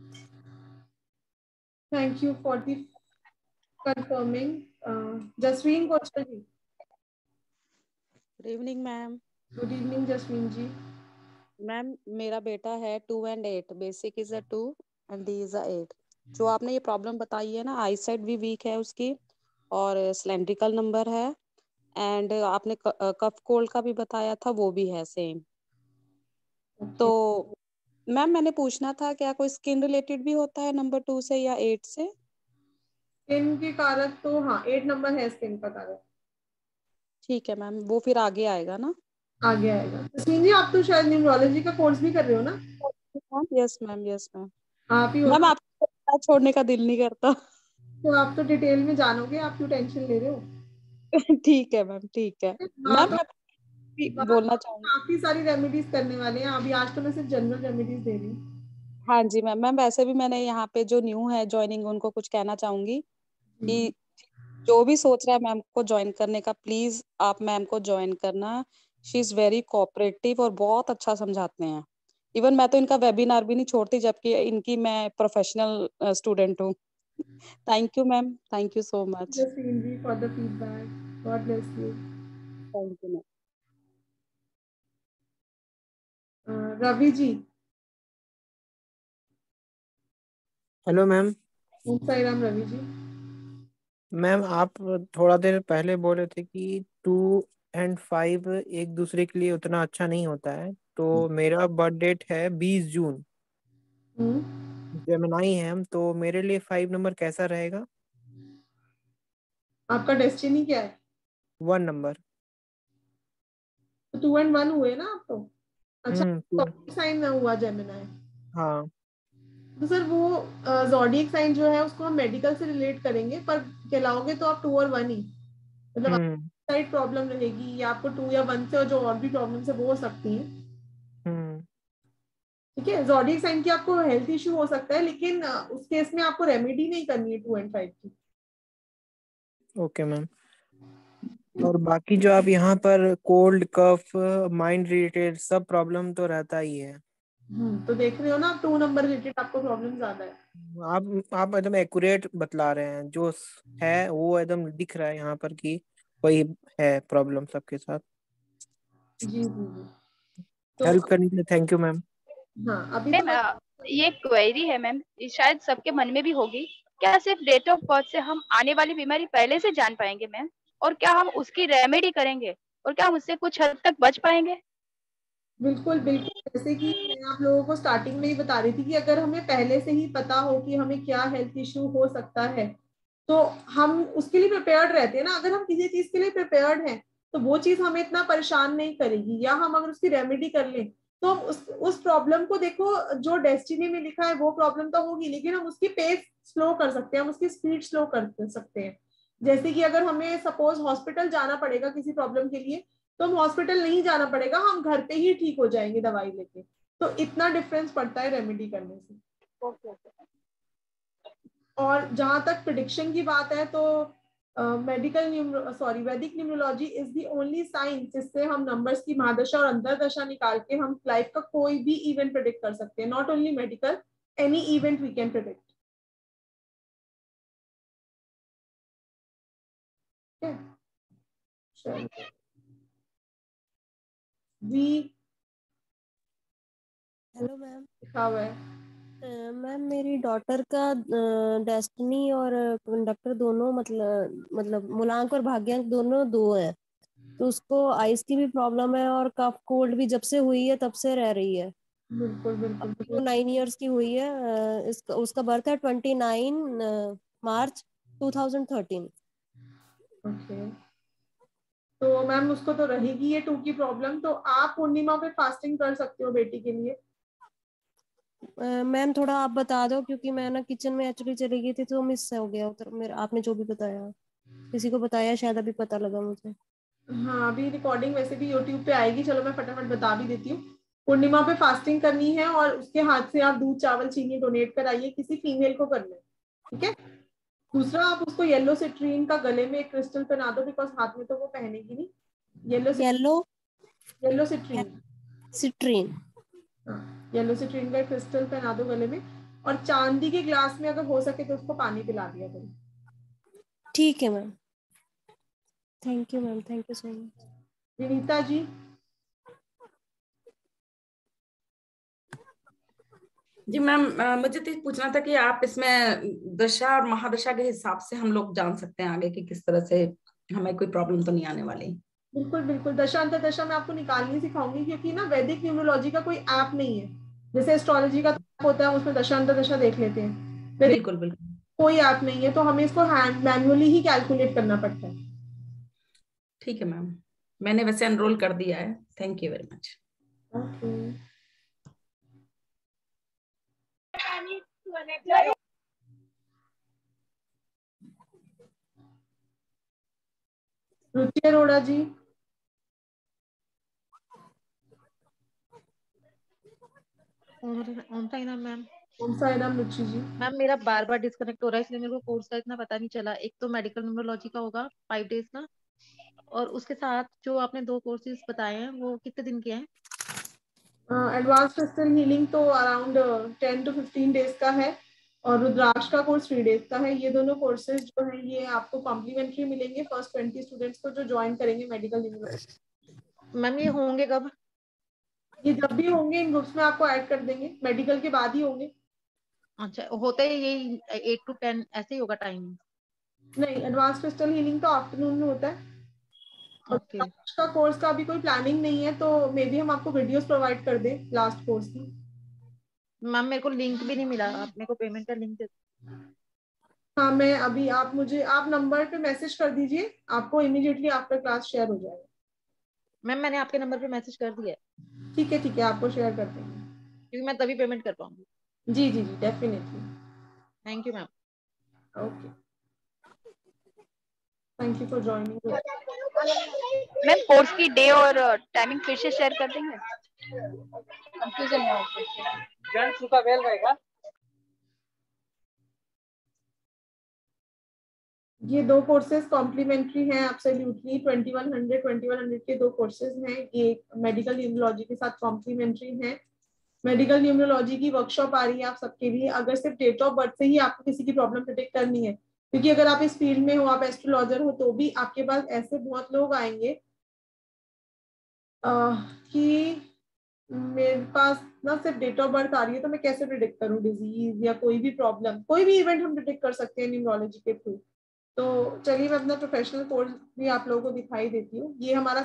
Thank you for the confirming. Jasveen Kaushal ji. Good evening ma'am. Good evening Jasveen ji. Ma'am मेरा बेटा है 2 and 8, basic is a 2 and D is a 8। जो आपने ये प्रॉब्लम बताई है ना, आई साइड भी वीक है उसकी और सिलेंड्रिकल नंबर है, एंड आपने कफ कोल्ड का भी बताया था, वो भी है सेम। तो मैम मैंने पूछना था क्या कोई स्किन रिलेटेड भी होता है नंबर 2 से या 8 से? स्किन के कारक तो हाँ 8 नंबर है स्किन का कारक। ठीक है मैम, वो फिर आगे आएगा ना? आगे आएगा। जसमीन जी आप तो शायद न्यूमरोलॉजी का कोर्स भी कर रहे हो ना? Yes ma'am yes ma'am. आप ही हो मैम ना? आपको छोड़ने का दिल नहीं करता। तो आप तो डिटेल में जानोगे, आप क्यों टेंशन ले रहे हो? ठीक है मैम ठीक है। मैम मैं भी बोलना चाहूंगी। काफी सारी रेमेडीज करने वाले हैं अभी, आज तो मैं सिर्फ जनरल रेमेडीज दे रही हूँ। हाँ जी मैम। मैम वैसे भी मैंने यहाँ पे जो न्यू है ज्वाइनिंग, उनको कुछ कहना चाहूंगी कि जो भी सोच रहा है मैम को ज्वाइन करने का, प्लीज आप मैम को ज्वाइन करना। शी इज वेरी कोऑपरेटिव और बहुत अच्छा समझाते हैं। इवन मैं तो इनका वेबिनार भी नहीं छोड़ती, जबकि इनकी मैं प्रोफेशनल स्टूडेंट हूँ। Thank you ma'am, thank you so much. Jasmeen ji for the feedback, God bless you. Thank you ma'am. Ravi ji. Hello ma'am. Om Sai Ram Ravi ji. Ma'am आप थोड़ा देर पहले बोले थे कि 2 और 5 एक दूसरे के लिए उतना अच्छा नहीं होता है, तो मेरा बर्थ डेट है 20 जून, जेमिनाई है हम, तो मेरे लिए 5 नंबर कैसा रहेगा? आपका डेस्टिनी क्या है? 1 नंबर। 2 और 1 हुए ना आप तो? अच्छा, तो साइन में हुआ जेमिनाई। हाँ। तो सर वो ज़ोडिएक साइन जो है उसको हम मेडिकल से रिलेट करेंगे, पर कहलाओगे तो आप 2 और 1 ही, मतलब साइड प्रॉब्लम रहेगी, या आपको 2 या 1 से और जो और भी प्रॉब्लम है वो हो सकती है। ठीक है, ज़ोडिएक साइन की आपको हेल्थ इशू हो सकता है, लेकिन उस केस में आपको रेमेडी नहीं करनी है 2 और 5 की। Okay ma'am. और बाकी जो आप यहाँ पर कोल्ड कफ माइंड रिलेटेड सब प्रॉब्लम तो रहता ही है। तो देख रहे हो ना, 2 नंबर रिलेटेड आपको प्रॉब्लम ज्यादा है। आप एकदम एक्यूरेट बतला रहे हैं, जो है वो एकदम दिख रहा है यहाँ पर कि वही है प्रॉब्लम सबके साथ। जी जी जी। तो हेल्प करने के लिए थैंक यू मैम। हाँ, अभी मैम ये क्वेरी है मैम, ये शायद सबके मन में भी होगी। क्या सिर्फ डेट ऑफ बर्थ से हम आने वाली बीमारी पहले से जान पाएंगे मैम? और क्या हम उसकी रेमेडी करेंगे? और क्या हम उससे कुछ हद तक बच पाएंगे? बिल्कुल बिल्कुल, जैसे कि मैं आप लोगों को स्टार्टिंग में ही बता रही थी कि अगर हमें पहले से ही पता हो कि हमें क्या हेल्थ इश्यू हो सकता है, तो हम उसके लिए प्रिपेयर्ड रहते हैं ना। अगर हम किसी चीज के लिए प्रिपेयर्ड हैं तो वो चीज हमें इतना परेशान नहीं करेगी, या हम अगर उसकी रेमेडी कर लें तो हम उस प्रॉब्लम को, देखो जो डेस्टिनी में लिखा है वो प्रॉब्लम तो होगी, लेकिन हम उसकी पेस स्लो कर सकते हैं, हम उसकी स्पीड स्लो कर सकते हैं। जैसे कि अगर हमें सपोज हॉस्पिटल जाना पड़ेगा किसी प्रॉब्लम के लिए, तो हम हॉस्पिटल नहीं जाना पड़ेगा, हम घर पे ही ठीक हो जाएंगे दवाई लेके। तो इतना डिफरेंस पड़ता है रेमेडी करने से। और जहां तक प्रिडिक्शन की बात है, तो वैदिक numerology is the only science जिससे हम नंबर्स की महादशा और अंतरदशा निकाल के हम लाइफ का कोई भी इवेंट प्रिडिक्ट कर सकते हैं। Not only medical, any event we can predict. Hello ma'am. लिखा हुआ है मैम मेरी डॉटर का डेस्टिनी और कंडक्टर दोनों मतलब मूलांक और भाग्यांक दोनों 2 है, तो उसको आइस की भी प्रॉब्लम है और कफ कोल्ड भी जब से हुई है तब से रह रही है। बिल्कुल बिल्कुल वो 9 इयर्स की हुई है। उसका बर्थ है 29 मार्च 2013। ओके, तो मैम उसको तो रहेगी ये 2 की प्रॉब्लम, तो आप पूर्णिमा पे फास्टिंग कर सकते हो बेटी के लिए। मैम थोड़ा आप बता दो, क्योंकि मैं ना किचन में एक्चुअली चली गई थी तो मिस हो गया उधर। मेरा आपने जो भी बताया, किसी को बताया शायद अभी पता लगा मुझे। हाँ, अभी रिकॉर्डिंग वैसे भी यूट्यूब पे आएगी, चलो मैं फटाफट बता भी देती हूँ। पूर्णिमा पे फास्टिंग करनी है और उसके हाथ से आप दूध चावल चीनी डोनेट कराइए, किसी फीमेल को करना है, ठीक है। दूसरा, आप उसको येलो सिट्रीन का गले में एक क्रिस्टल पहना दो, बिकॉज हाथ में तो वो पहनेगी नहीं। येलो सिट्रीन, हाँ, येलो सिट्रीन का क्रिस्टल पहना दो गले में, और चांदी के ग्लास में अगर हो सके तो उसको पानी पिला दिया करो। ठीक है ma'am, thank you ma'am, thank you so much. Vinita ji. जी मैम, मुझे तो पूछना था कि आप इसमें दशा और महादशा के हिसाब से हम लोग जान सकते हैं आगे कि किस तरह से हमें कोई प्रॉब्लम तो नहीं आने वाली। बिल्कुल बिल्कुल, दशा अंतरदशा मैं आपको निकालनी सिखाऊंगी, क्योंकि ना वैदिक न्यूमरोलॉजी का कोई ऐप नहीं है। जैसे एस्ट्रोलॉजी का होता है, उसमें दशा अंतरदशा देख लेते हैं, बिल्कुल बिल्कुल, कोई ऐप नहीं है, तो हमें इसको हैंड मैन्युअली ही कैलकुलेट करना पड़ता है। ठीक है मैम, मैंने वैसे एनरोल कर दिया है। Thank you very much. Ruchi Arora ji. Om Sai Ram ma'am. Om Sai Ram Ruchi ji. Ma'am मेरा बार बार डिस्कनेक्ट हो रहा है, इसलिए मेरे को कोर्स का इतना पता नहीं चला। एक तो मेडिकल न्यूमरोलॉजी का होगा 5 डेज का, और उसके साथ जो आपने 2 कोर्सेज बताए हैं वो कितने दिन के हैं? एडवांस क्रिस्टल हीलिंग तो अराउंड 10 to 15 डेज का है, और रुद्राक्ष का कोर्स 3 डेज का है। ये दोनों कोर्सेज जो है ये आपको कॉम्प्लीमेंट्री मिलेंगे फर्स्ट 20 स्टूडेंट्स को जो ज्वाइन करेंगे मेडिकल न्यूमरोलॉजी। मैम ये होंगे कब? ये जब भी होंगे इन ग्रुप्स में आपको ऐड कर देंगे, मेडिकल के बाद ही होंगे। अच्छा, होता है ये 8 to 10 ऐसे ही होगा टाइमिंग? नहीं, एडवांस क्रिस्टल हीलिंग तो आफ्टरनून में होता है। ओके। का कोर्स का अभी कोई प्लानिंग नहीं है, तो मे बी हम आपको वीडियोस प्रोवाइड कर दे लास्ट कोर्स की। मैम मेरे को लिंक भी नहीं मिला, आप मेरे को पेमेंट का लिंक दे। हाँ, मैं अभी आप नंबर पे मैसेज कर दीजिए, आपको इमीडिएटली आफ्टर क्लास शेयर हो जाएगा। मैम मैंने आपके नंबर पे मैसेज कर दिया है। ठीक है, आपको शेयर कर देंगे, क्योंकि मैं तभी पेमेंट कर पाऊंगी। जी जी जी, definitely. Thank you ma'am. Okay, thank you for joining. Ma'am course की डे और टाइमिंग फिर से शेयर कर देंगे, कंफ्यूजन ना हो। ये दो कोर्सेज कॉम्प्लीमेंट्री हैं एब्सोल्युटली। 2100 के दो कोर्सेज हैं, ये मेडिकल न्यूमरोलॉजी के साथ कॉम्प्लीमेंट्री हैं। मेडिकल न्यूमरोलॉजी की वर्कशॉप आ रही है आप सबके लिए, अगर सिर्फ डेट ऑफ बर्थ से ही आपको किसी की प्रॉब्लम प्रिडिक्ट करनी है, क्योंकि अगर आप इस फील्ड में हो, आप एस्ट्रोलॉजर हो, तो भी आपके पास ऐसे बहुत लोग आएंगे कि मेरे पास ना सिर्फ डेट ऑफ बर्थ आ रही है तो मैं कैसे प्रिडिक्ट करूं डिजीज या कोई भी प्रॉब्लम, कोई भी इवेंट हम प्रिडिक्ट कर सकते हैं न्यूमरोलॉजी के थ्रू। तो चलिए मैं अपना प्रोफेशनल कोर्स भी आप लोगों को दिखाई देती हूँ। ये हमारा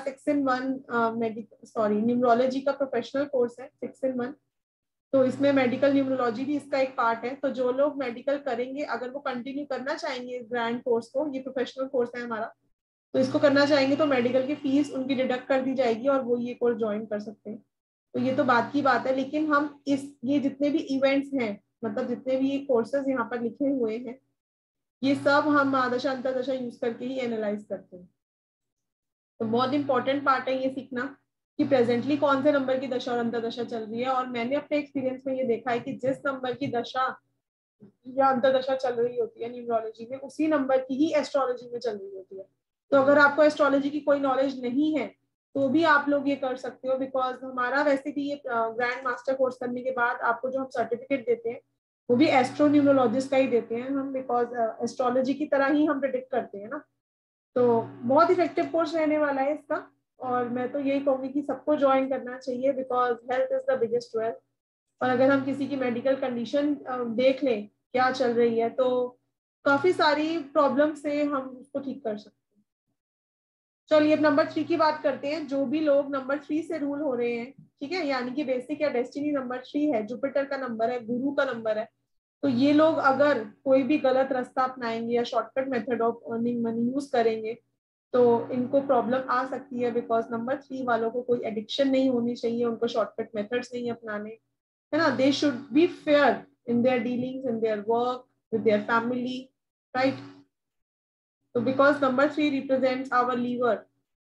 6-in-1 न्यूमरोलॉजी का प्रोफेशनल कोर्स है, 6-in-1। तो इसमें मेडिकल न्यूमरोलॉजी भी इसका एक पार्ट है। तो जो लोग मेडिकल करेंगे, अगर वो कंटिन्यू करना चाहेंगे इस ग्रैंड कोर्स को, ये प्रोफेशनल कोर्स है हमारा, तो इसको करना चाहेंगे तो मेडिकल की फीस उनकी डिडक्ट कर दी जाएगी और वो ये कोर्स ज्वाइन कर सकते हैं। तो ये तो बात की बात है, लेकिन हम ये जितने भी इवेंट्स हैं, मतलब जितने भी कोर्सेज यहाँ पर लिखे हुए हैं, ये सब हम महादशा अंतरदशा यूज करके ही एनालाइज करते हैं। तो बहुत इंपॉर्टेंट पार्ट है ये सीखना कि प्रेजेंटली कौन से नंबर की दशा और अंतरदशा चल रही है। और मैंने अपने एक्सपीरियंस में ये देखा है कि जिस नंबर की दशा या अंतरदशा चल रही होती है न्यूमरोलॉजी में, उसी नंबर की ही एस्ट्रोलॉजी में चल रही होती है। तो अगर आपको एस्ट्रोलॉजी की कोई नॉलेज नहीं है तो भी आप लोग ये कर सकते हो, बिकॉज हमारा वैसे भी ये ग्रैंड मास्टर कोर्स करने के बाद आपको जो हम सर्टिफिकेट देते हैं वो भी एस्ट्रो न्यूमरोलॉजिस्ट का ही देते हैं हम, बिकॉज एस्ट्रोलॉजी की तरह ही हम प्रिडिक्ट करते हैं ना। तो बहुत इफेक्टिव कोर्स रहने वाला है इसका, और मैं तो यही कहूंगी कि सबको ज्वाइन करना चाहिए, because health is the biggest wealth. और अगर हम किसी की मेडिकल कंडीशन देख लें क्या चल रही है, तो काफी सारी प्रॉब्लम से हम उसको ठीक कर सकते हैं। चलिए अब नंबर 3 की बात करते हैं। जो भी लोग नंबर 3 से रूल हो रहे हैं, ठीक है, यानी कि बेसिक या डेस्टिनी नंबर 3 है, जुपिटर का नंबर है, गुरु का नंबर है, तो ये लोग अगर कोई भी गलत रास्ता अपनाएंगे या shortcut method of earning money use करेंगे तो इनको प्रॉब्लम आ सकती है। बिकॉज नंबर 3 वालों को कोई एडिक्शन नहीं होनी चाहिए, उनको शॉर्टकट मेथड्स नहीं अपनाने, है ना। They should be fair in their dealings, in their work, with their family, right. तो because number 3 represents our liver.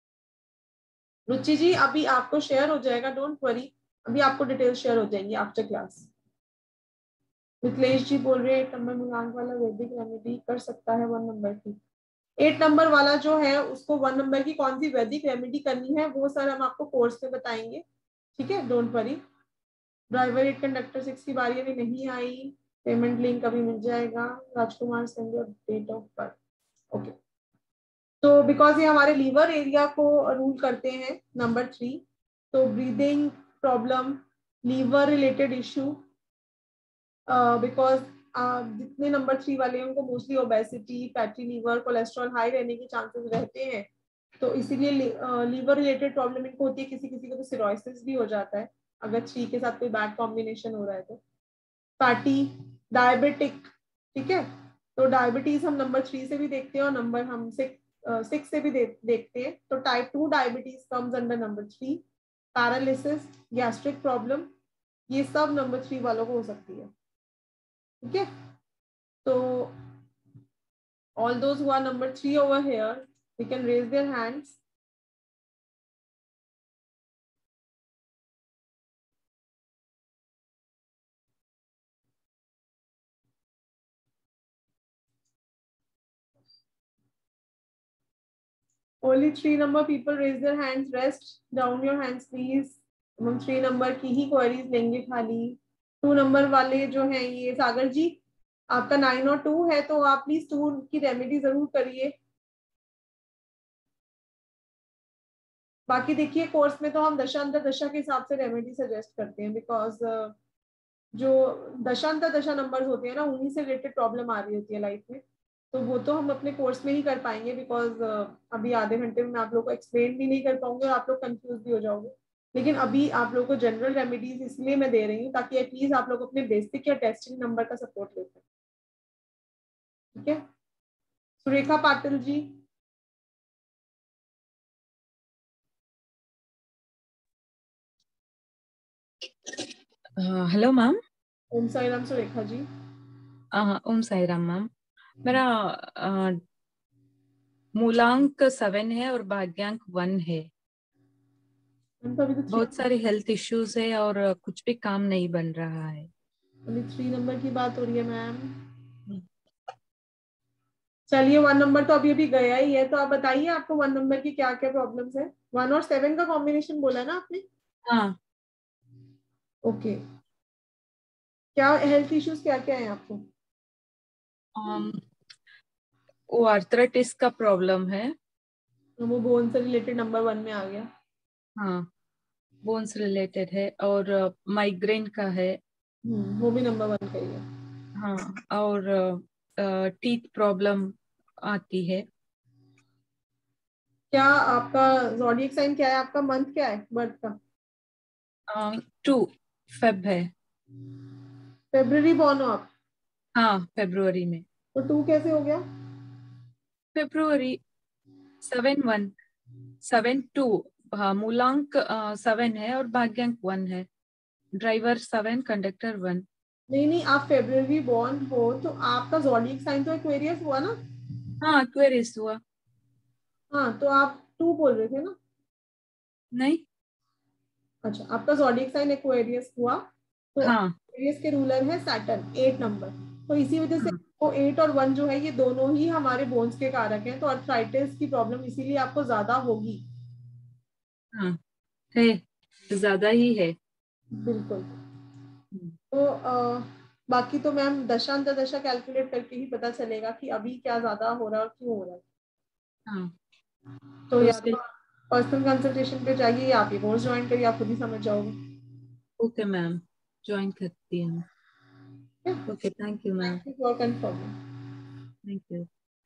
Ruchi ji अभी आपको शेयर हो जाएगा, डोंट वरी, अभी आपको डिटेल्स शेयर हो जाएंगी आफ्टर क्लास। मिथिलेश जी बोल रहे हैं 8 नंबर मूलांक वाला वैदिक रेमेडी कर सकता है 1 नंबर की। 8 नंबर वाला जो है उसको 1 नंबर की कौन सी वैदिक रेमेडी करनी है वो सर हम आपको कोर्स में बताएंगे, ठीक है, डोंट वरी। ड्राइवर 8 कंडक्टर 6 की बारी अभी नहीं आई, पेमेंट लिंक अभी मिल जाएगा। Rajkumar send your date of birth, okay. तो बिकॉज ये हमारे लीवर एरिया को रूल करते हैं नंबर 3, तो breathing problem, liver related issue, because जितने नंबर 3 वाले हैं उनको mostly obesity, fatty liver, cholesterol high रहने के चांसेस रहते हैं। तो इसीलिए लीवर रिलेटेड प्रॉब्लम इनको होती है। किसी किसी को तो सिरोसिस भी हो जाता है अगर 3 के साथ कोई बैड कॉम्बिनेशन हो रहा है तो। फैटी, डायबिटिक, ठीक है, तो डायबिटीज हम नंबर 3 से भी देखते हैं और नंबर हम 6 से भी देखते हैं। तो type 2 diabetes comes under number 3। Paralysis, gastric problem, ये सब नंबर 3 वालों को हो सकती है, ठीक है। तो all those who are number 3 over here, they can raise their hands. Only 3 number people raise their hands. Rest down your hands please. हम 3 नंबर की ही क्वेरीज लेंगे खाली। 2 नंबर वाले जो हैं, ये सागर जी आपका 9 और 2 है, तो आप प्लीज 2 की रेमेडी जरूर करिए। बाकी देखिए कोर्स में तो हम दशांतर दशा के हिसाब से रेमेडी सजेस्ट करते हैं, बिकॉज जो दशांतर दशा नंबर्स होते हैं ना, उन्हीं से रिलेटेड प्रॉब्लम आ रही होती है लाइफ में, तो वो तो हम अपने कोर्स में ही कर पाएंगे, बिकॉज अभी आधे घंटे में मैं आप लोग को एक्सप्लेन भी नहीं कर पाऊंगी और आप लोग कंफ्यूज भी हो जाओगे। लेकिन अभी आप लोगों को जनरल रेमेडीज इसलिए मैं दे रही हूँ ताकि एटलीस्ट आप लोग अपने बेसिक या टेस्टिंग नंबर का सपोर्ट ले सकें। ठीक है, Surekha Patil ji. Hello ma'am. Om Sai Ram Surekha ji. Om Sai Ram ma'am. मेरा मूलांक 7 है और भाग्यांक 1 है। बहुत सारे हेल्थ इश्यूज है और कुछ भी काम नहीं बन रहा है। अभी 3 नंबर की बात हो रही है मैम। चलिए 1 नंबर तो अभी अभी गया ही है, तो आप बताइए आपको 1 नंबर की क्या क्या प्रॉब्लम्स है। 1 और 7 का कॉम्बिनेशन बोला ना आपने? हाँ। ओके, क्या हेल्थ इश्यूज क्या क्या है आपको? वो आर्थराइटिस का प्रॉब्लम है। वो बोन से रिलेटेड नंबर 1 में आ गया। हाँ, बोन्स रिलेटेड है और माइग्रेन का है। वो भी नंबर 1 का ही है। हाँ, और टीथ प्रॉब्लम आती है। क्या आपका ज़ोडिएक साइन क्या है? आपका मंथ क्या है बर्थ का? 2 फेब है। फेब्रुअरी बॉर्न हो आप? हाँ, फेब्रुअरी में। तो 2 कैसे हो गया? फेब्रुअरी 7/1/7/2। हाँ, मूलांक 7 है और भाग्यांक 1 है। Driver 7, conductor 1। नहीं, आप फेब्रुअरी बॉर्न हो तो आपका ज़ोडिएक साइन तो एक्वेरियस हुआ ना? हाँ, एक्वेरियस हुआ। हाँ, तो आप 2 बोल रहे थे ना? नहीं। अच्छा, आपका ज़ोडिएक साइन एक्वेरियस हुआ, तो हाँ। एक्वेरियस के रूलर है सैटर्न 8 नंबर, तो इसी वजह से वो 8 और 1 जो है ये दोनों ही हमारे बोन्स के कारक हैं, तो अर्थराइटिस की प्रॉब्लम इसीलिए आपको ज्यादा होगी। हाँ, है, ज्यादा ही है। बिल्कुल। तो बाकी तो मैम दशांतर दशा कैलकुलेट करके ही पता चलेगा कि अभी क्या ज्यादा हो रहा है और क्यों हो रहा है। हाँ, तो या तो पर्सनल कंसल्टेशन पे जाइए या आप ये कोर्स ज्वाइन करिए, आप खुद ही समझ जाओगे। ओके मैम, ज्वाइन करती हूँ। Okay, thank you ma'am. Thank you for confirming. Thank you.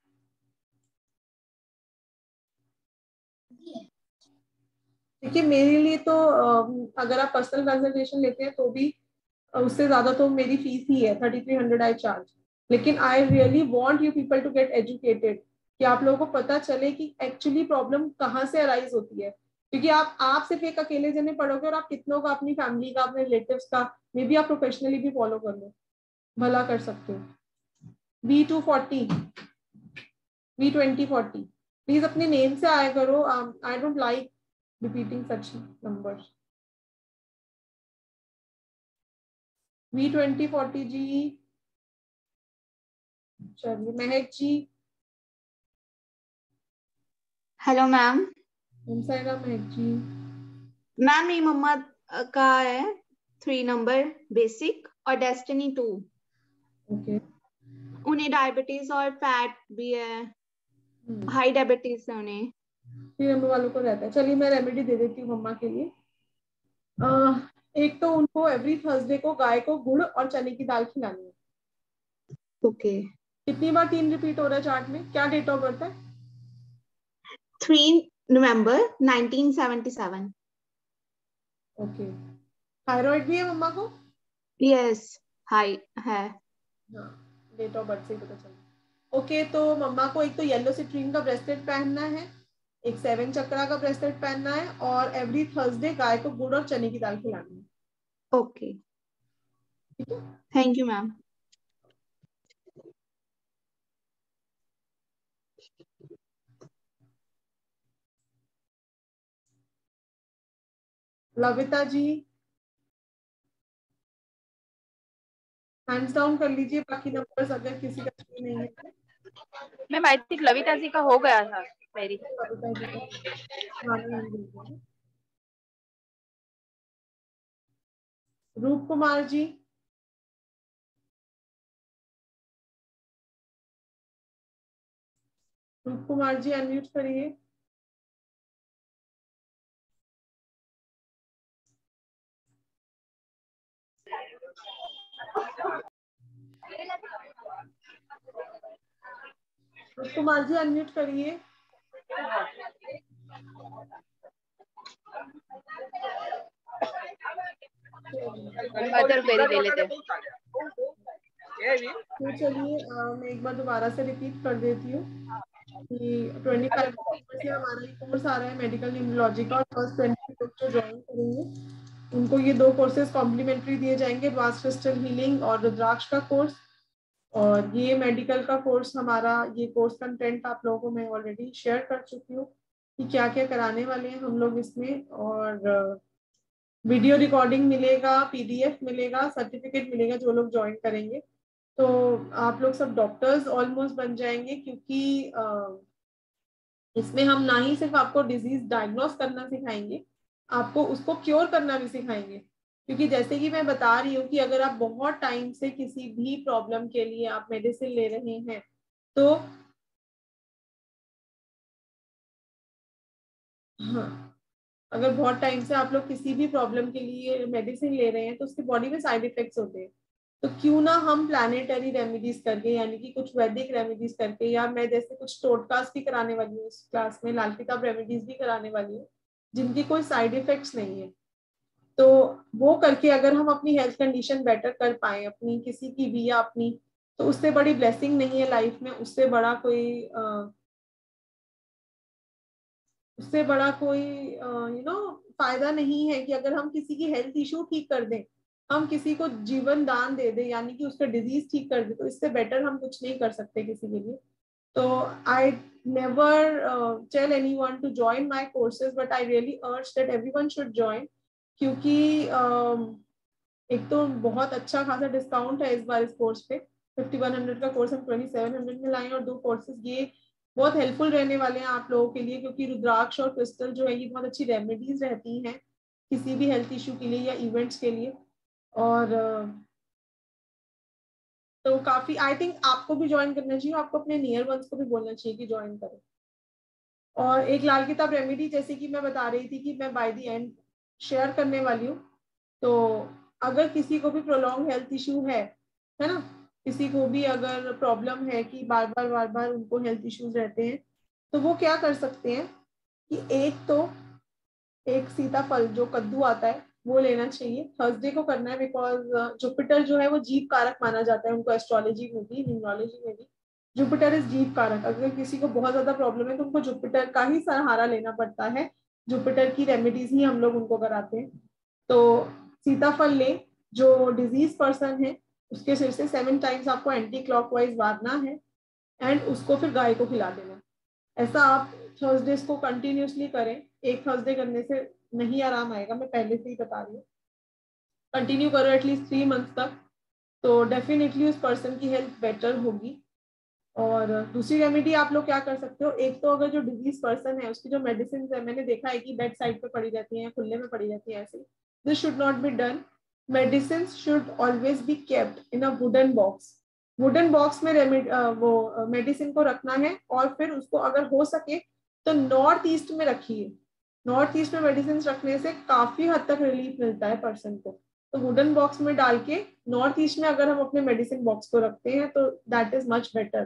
देखिए मेरे लिए तो अगर आप पर्सनल कंसल्टेशन लेते हैं तो भी उससे ज्यादा तो मेरी फीस ही है, 3300 आई चार्ज। लेकिन I really want you people to get educated, कि आप लोगों को पता चले कि एक्चुअली प्रॉब्लम कहाँ से अराइज होती है। क्योंकि आप सिर्फ एक अकेले जने पढ़ोगे और आप कितनों का, अपनी फैमिली का, अपने रिलेटिव्स का, मे बी आप प्रोफेशनली भी फॉलो कर लो, भला कर सकते हो। V240 V2040 प्लीज अपने नेम से आया करो। I don't like repeating such numbers. V2040 ji. चलिए महक जी। Hello ma'am. महक जी। मैम मेरी मम्मा का है 3 नंबर बेसिक और डेस्टिनी 2। ओके। उन्हें डायबिटीज और फैट भी है, हाई डायबिटीज है उन्हें। 3 नंबर वालों को रहता है। चलिए मैं रेमेडी दे देती हूँ मम्मा के लिए। एक तो उनको एवरी थर्सडे को गाय को गुड़ और चने की दाल खिलानी है। ओके। कितनी बार 3 रिपीट हो रहा है चार्ट में? क्या डेट ऑफ बर्थ है? 3 नवंबर 1977। ओके। थायराइड भी है मम्मा को? यस, हाई है। हाँ, डेट ऑफ बर्थ से ही पता चला। ओके, तो मम्मा को एक तो येलो सिट्रीन का ब्रेसलेट पहनना है, एक 7 चक्रा का ब्रेसलेट पहनना है, और एवरी थर्सडे गाय को गुड़ और चने की दाल खिलानी है। Okay, thank you ma'am. Lavita ji hands down कर लीजिए, बाकी नंबर्स अगर किसी का नहीं है। मैम आई थिंक लविता जी का हो गया था मेरी। लविता जी का रूप कुमार जी। रूप कुमार जी अनम्यूट करिए। कुमार जी अनम्यूट करिए। अदर क्वेरी ले लेते हैं। तो चलिए मैं एक बार दोबारा से रिपीट कर देती हूँ कि 25 से हमारा ये कोर्स आ रहा है मेडिकल न्यूरोलॉजी का, और फर्स्ट 20 लोग जो ज्वाइन करेंगे उनको ये 2 कोर्सेज कॉम्प्लीमेंट्री दिए जाएंगे, एडवांस क्रिस्टल हीलिंग और रुद्राक्ष का कोर्स। और ये मेडिकल का कोर्स हमारा, ये कोर्स कंटेंट आप लोगों को मैं ऑलरेडी शेयर कर चुकी हूँ कि क्या क्या कराने वाले हैं हम लोग इसमें। और वीडियो रिकॉर्डिंग मिलेगा, PDF मिलेगा, सर्टिफिकेट मिलेगा जो लोग ज्वाइन करेंगे। तो आप लोग सब डॉक्टर्स ऑलमोस्ट बन जाएंगे, क्योंकि इसमें हम ना ही सिर्फ आपको डिजीज डायग्नोस करना सिखाएंगे, आपको उसको क्योर करना भी सिखाएंगे। क्योंकि जैसे कि मैं बता रही हूँ कि अगर आप बहुत टाइम से किसी भी प्रॉब्लम के लिए आप मेडिसिन ले रहे हैं, तो हाँ, अगर बहुत टाइम से आप लोग किसी भी प्रॉब्लम के लिए मेडिसिन ले रहे हैं तो उसकी बॉडी में साइड इफेक्ट्स होते हैं। तो क्यों ना हम प्लानिटरी रेमेडीज करके, यानी कि कुछ वैदिक रेमेडीज करके, या मैं जैसे कुछ टोटकास भी कराने वाली हूँ इस क्लास में, लाल किताब रेमेडीज भी कराने वाली हूँ जिनकी कोई साइड इफेक्ट्स नहीं है। तो वो करके अगर हम अपनी हेल्थ कंडीशन बेटर कर पाए, अपनी किसी की भी या अपनी, तो उससे बड़ी ब्लेसिंग नहीं है लाइफ में। उससे बड़ा कोई फायदा नहीं है कि अगर हम किसी की हेल्थ इशू ठीक कर दें, हम किसी को जीवन दान दे दें, यानी कि उसका डिजीज ठीक कर दे, तो इससे बेटर हम कुछ नहीं कर सकते किसी के लिए। तो I never tell anyone to join my courses, but I really urge that everyone should join, क्योंकि एक तो बहुत अच्छा खासा डिस्काउंट है इस बार इस कोर्स पे। 5100 का कोर्स हम 2700 में लाए, और 2 कोर्सेज ये बहुत हेल्पफुल रहने वाले हैं आप लोगों के लिए, क्योंकि रुद्राक्ष और क्रिस्टल जो है ये बहुत अच्छी रेमेडीज रहती हैं किसी भी हेल्थ इशू के लिए या इवेंट्स के लिए। और तो काफी, आई थिंक आपको भी ज्वाइन करना चाहिए, आपको अपने नियर वंस को भी बोलना चाहिए कि ज्वाइन करें। और एक लाल किताब रेमेडी जैसे कि मैं बता रही थी कि मैं बाय द एंड शेयर करने वाली हूँ। तो अगर किसी को भी प्रोलॉन्ग हेल्थ इशू है ना, किसी को भी अगर प्रॉब्लम है कि बार बार उनको हेल्थ इश्यूज रहते हैं, तो वो क्या कर सकते हैं कि एक सीताफल जो कद्दू आता है वो लेना चाहिए। थर्सडे को करना है, बिकॉज जुपिटर जो है वो जीव कारक माना जाता है उनको, एस्ट्रोलॉजी में भी, न्यूमरोलॉजी में भी जुपिटर इज जीव कारक। अगर किसी को बहुत ज्यादा प्रॉब्लम है तो उनको जुपिटर का ही सहारा लेना पड़ता है, जुपिटर की रेमेडीज ही हम लोग उनको कराते हैं। तो सीताफल ले, जो डिजीज पर्सन है उसके सिर से 7 टाइम्स आपको एंटी क्लॉकवाइज मारना है, एंड उसको फिर गाय को खिला देना। ऐसा आप थर्सडेज को कंटिन्यूसली करें। एक थर्सडे करने से नहीं आराम आएगा, मैं पहले से ही बता रही हूँ। कंटिन्यू करो एटलीस्ट 3 मंथ्स तक, तो डेफिनेटली उस पर्सन की हेल्थ बेटर होगी। और दूसरी रेमेडी आप लोग क्या कर सकते हो, एक तो अगर जो डिजीज पर्सन है उसकी जो मेडिसिन है, मैंने देखा है कि बेड साइड पे पड़ी रहती हैं, खुले में पड़ी रहती हैं, ऐसे this should not be done. Medicine should always be kept in a wooden box. Wooden box में वो मेडिसिन को रखना है, और फिर उसको अगर हो सके तो नॉर्थ ईस्ट में रखिए। नॉर्थ ईस्ट में मेडिसिन रखने से काफी हद तक रिलीफ मिलता है पर्सन को। तो वुडन बॉक्स में डाल के नॉर्थ ईस्ट में अगर हम अपने मेडिसिन बॉक्स को रखते हैं तो that is much better.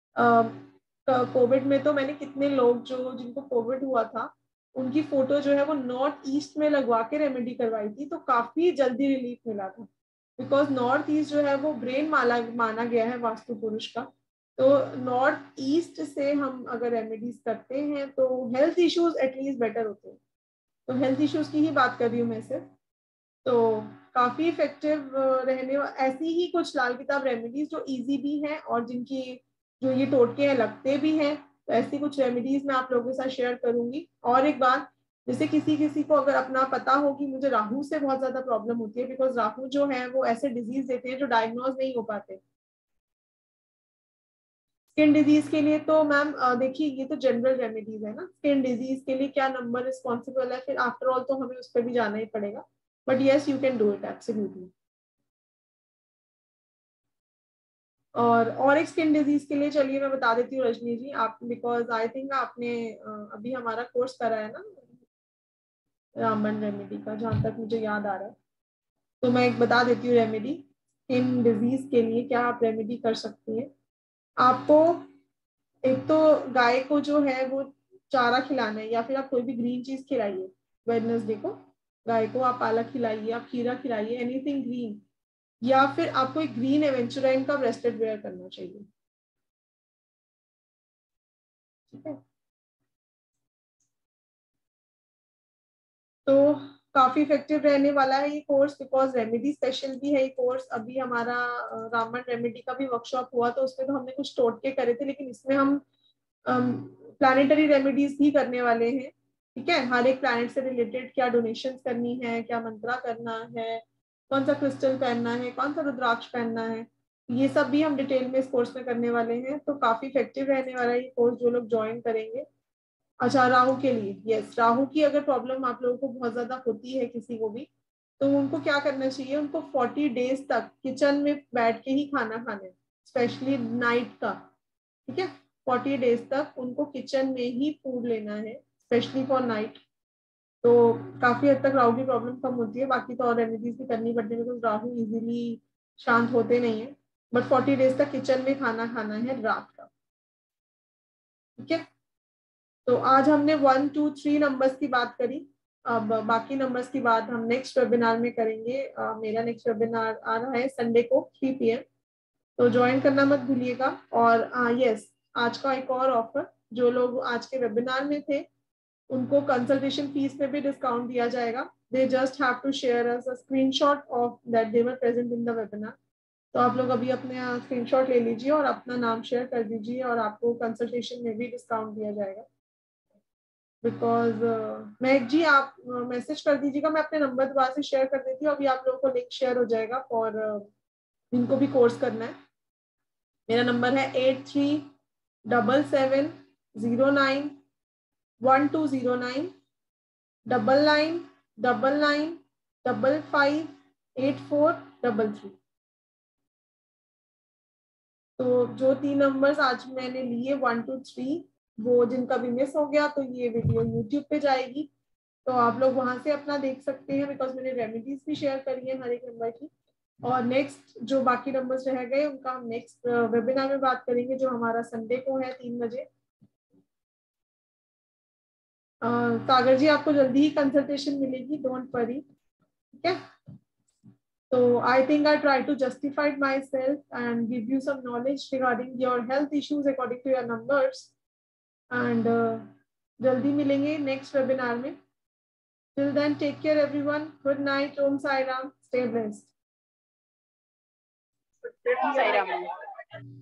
Covid में तो मैंने कितने लोग जिनको कोविड हुआ था उनकी फोटो जो है वो नॉर्थ ईस्ट में लगवा के रेमेडी करवाई थी, तो काफी जल्दी रिलीफ मिला था। बिकॉज नॉर्थ ईस्ट जो है वो ब्रेन माना गया है वास्तु पुरुष का। तो नॉर्थ ईस्ट से हम अगर रेमेडीज करते हैं तो हेल्थ इश्यूज एटलीस्ट बेटर होते हैं। तो हेल्थ इश्यूज की ही बात कर रही हूँ मैं सिर्फ। तो काफी इफेक्टिव रहने ऐसी ही कुछ लाल किताब रेमेडीज जो इजी भी हैं और जिनकी जो ये टोटके हैं लगते भी हैं, तो ऐसी कुछ रेमेडीज मैं आप लोगों के साथ शेयर करूंगी। और एक बात, जैसे किसी को अगर अपना पता हो कि मुझे राहु से बहुत ज्यादा प्रॉब्लम होती है, बिकॉज राहु जो है वो ऐसे डिजीज देते हैं जो डायग्नोज नहीं हो पाते। स्किन डिजीज के लिए तो मैम देखिए ये तो जनरल रेमेडीज है ना, स्किन डिजीज के लिए क्या नंबर रिस्पॉन्सिबल है, फिर आफ्टर ऑल तो हमें उस पर भी जाना ही पड़ेगा। But yes, you can do it absolutely. और एक स्किन डिजीज के लिए चलिए मैं बता देती हूँ रजनी जी, आप, बिकॉज आई थिंक आपने अभी हमारा कोर्स करा है ना रामबन रेमेडी का, जहाँ तक मुझे याद आ रहा है। तो मैं एक बता देती हूँ रेमेडी स्किन डिजीज के लिए क्या आप रेमेडी कर सकती हैं। आपको एक तो गाय को जो है वो चारा खिलाना है, या फिर आप कोई भी ग्रीन चीज खिलाइए। वेडनेसडे को गाय को आप पालक खिलाइए, आप खीरा खिलाइए, एनीथिंग ग्रीन, या फिर आपको एक ग्रीन एवेंचुराइन का ब्रेस्टेड वेयर करना चाहिए। ठीक है, तो काफी इफेक्टिव रहने वाला है ये कोर्स, बिकॉज रेमेडी स्पेशल भी है ये कोर्स। अभी हमारा रामन रेमेडी का भी वर्कशॉप हुआ तो उसमें तो हमने कुछ टोटके करे थे, लेकिन इसमें हम प्लानिटरी रेमेडीज भी करने वाले हैं। ठीक है, हर एक प्लैनेट से रिलेटेड क्या डोनेशन करनी है, क्या मंत्रा करना है, कौन सा क्रिस्टल पहनना है, कौन सा रुद्राक्ष पहनना है, ये सब भी हम डिटेल में इस कोर्स में करने वाले हैं। तो काफी इफेक्टिव रहने वाला है ये कोर्स जो लोग ज्वाइन करेंगे। अच्छा, राहु के लिए, यस, राहु की अगर प्रॉब्लम आप लोगों को बहुत ज्यादा होती है किसी को भी, तो उनको क्या करना चाहिए, उनको 40 डेज तक किचन में बैठ के ही खाना खाना है, स्पेशली नाइट का। ठीक है, 40 डेज तक उनको किचन में ही फूड लेना है, स्पेशली फॉर नाइट। तो काफी हद तक राहु की प्रॉब्लम कम होती है। बाकी तो और रेमेडीज भी करनी पड़ती है, बिकॉज राहु इजीली शांत होते नहीं है। बट 40 डेज तक किचन में खाना खाना है रात का। ठीक है, तो आज हमने 1, 2, 3 नंबर्स की बात करी। अब बाकी नंबर्स की बात हम नेक्स्ट वेबिनार में करेंगे। मेरा नेक्स्ट वेबिनार आ रहा है संडे को 3 PM, तो ज्वाइन करना मत भूलिएगा। और यस, आज का एक और ऑफर, जो लोग आज के वेबिनार में थे उनको कंसल्टेशन फीस में भी डिस्काउंट दिया जाएगा। They just have to share us a screenshot of that they were present in the webinar. तो आप लोग अभी अपने स्क्रीनशॉट ले लीजिए और अपना नाम शेयर कर दीजिए, और आपको कंसल्टेशन में भी डिस्काउंट दिया जाएगा। बिकॉज महक जी आप मैसेज कर दीजिएगा, मैं अपने नंबर दोबारा से शेयर कर देती हूँ। अभी आप लोगों को लिंक शेयर हो जाएगा और इनको भी कोर्स करना है। मेरा नंबर है 8377091209 9999558433। तो जो 3 नंबर्स आज मैंने लिए 1, 2, 3, वो जिनका भी मिस हो गया तो ये वीडियो YouTube पे जाएगी, तो आप लोग वहां से अपना देख सकते हैं, बिकॉज मैंने रेमेडीज भी शेयर करी है हर एक नंबर की। और नेक्स्ट जो बाकी नंबर्स रह गए उनका हम नेक्स्ट वेबिनार में बात करेंगे, जो हमारा संडे को है 3 बजे। सागर जी आपको जल्दी ही कंसल्टेशन मिलेगी, डोंट वरी। ठीक है, so I think I try to justify myself and give you some knowledge regarding your health issues according to your numbers, and जल्दी मिलेंगे नेक्स्ट वेबिनार में। Till then, take care everyone. Good night. Om Sai Ram. Stay blessed. Sai Ram.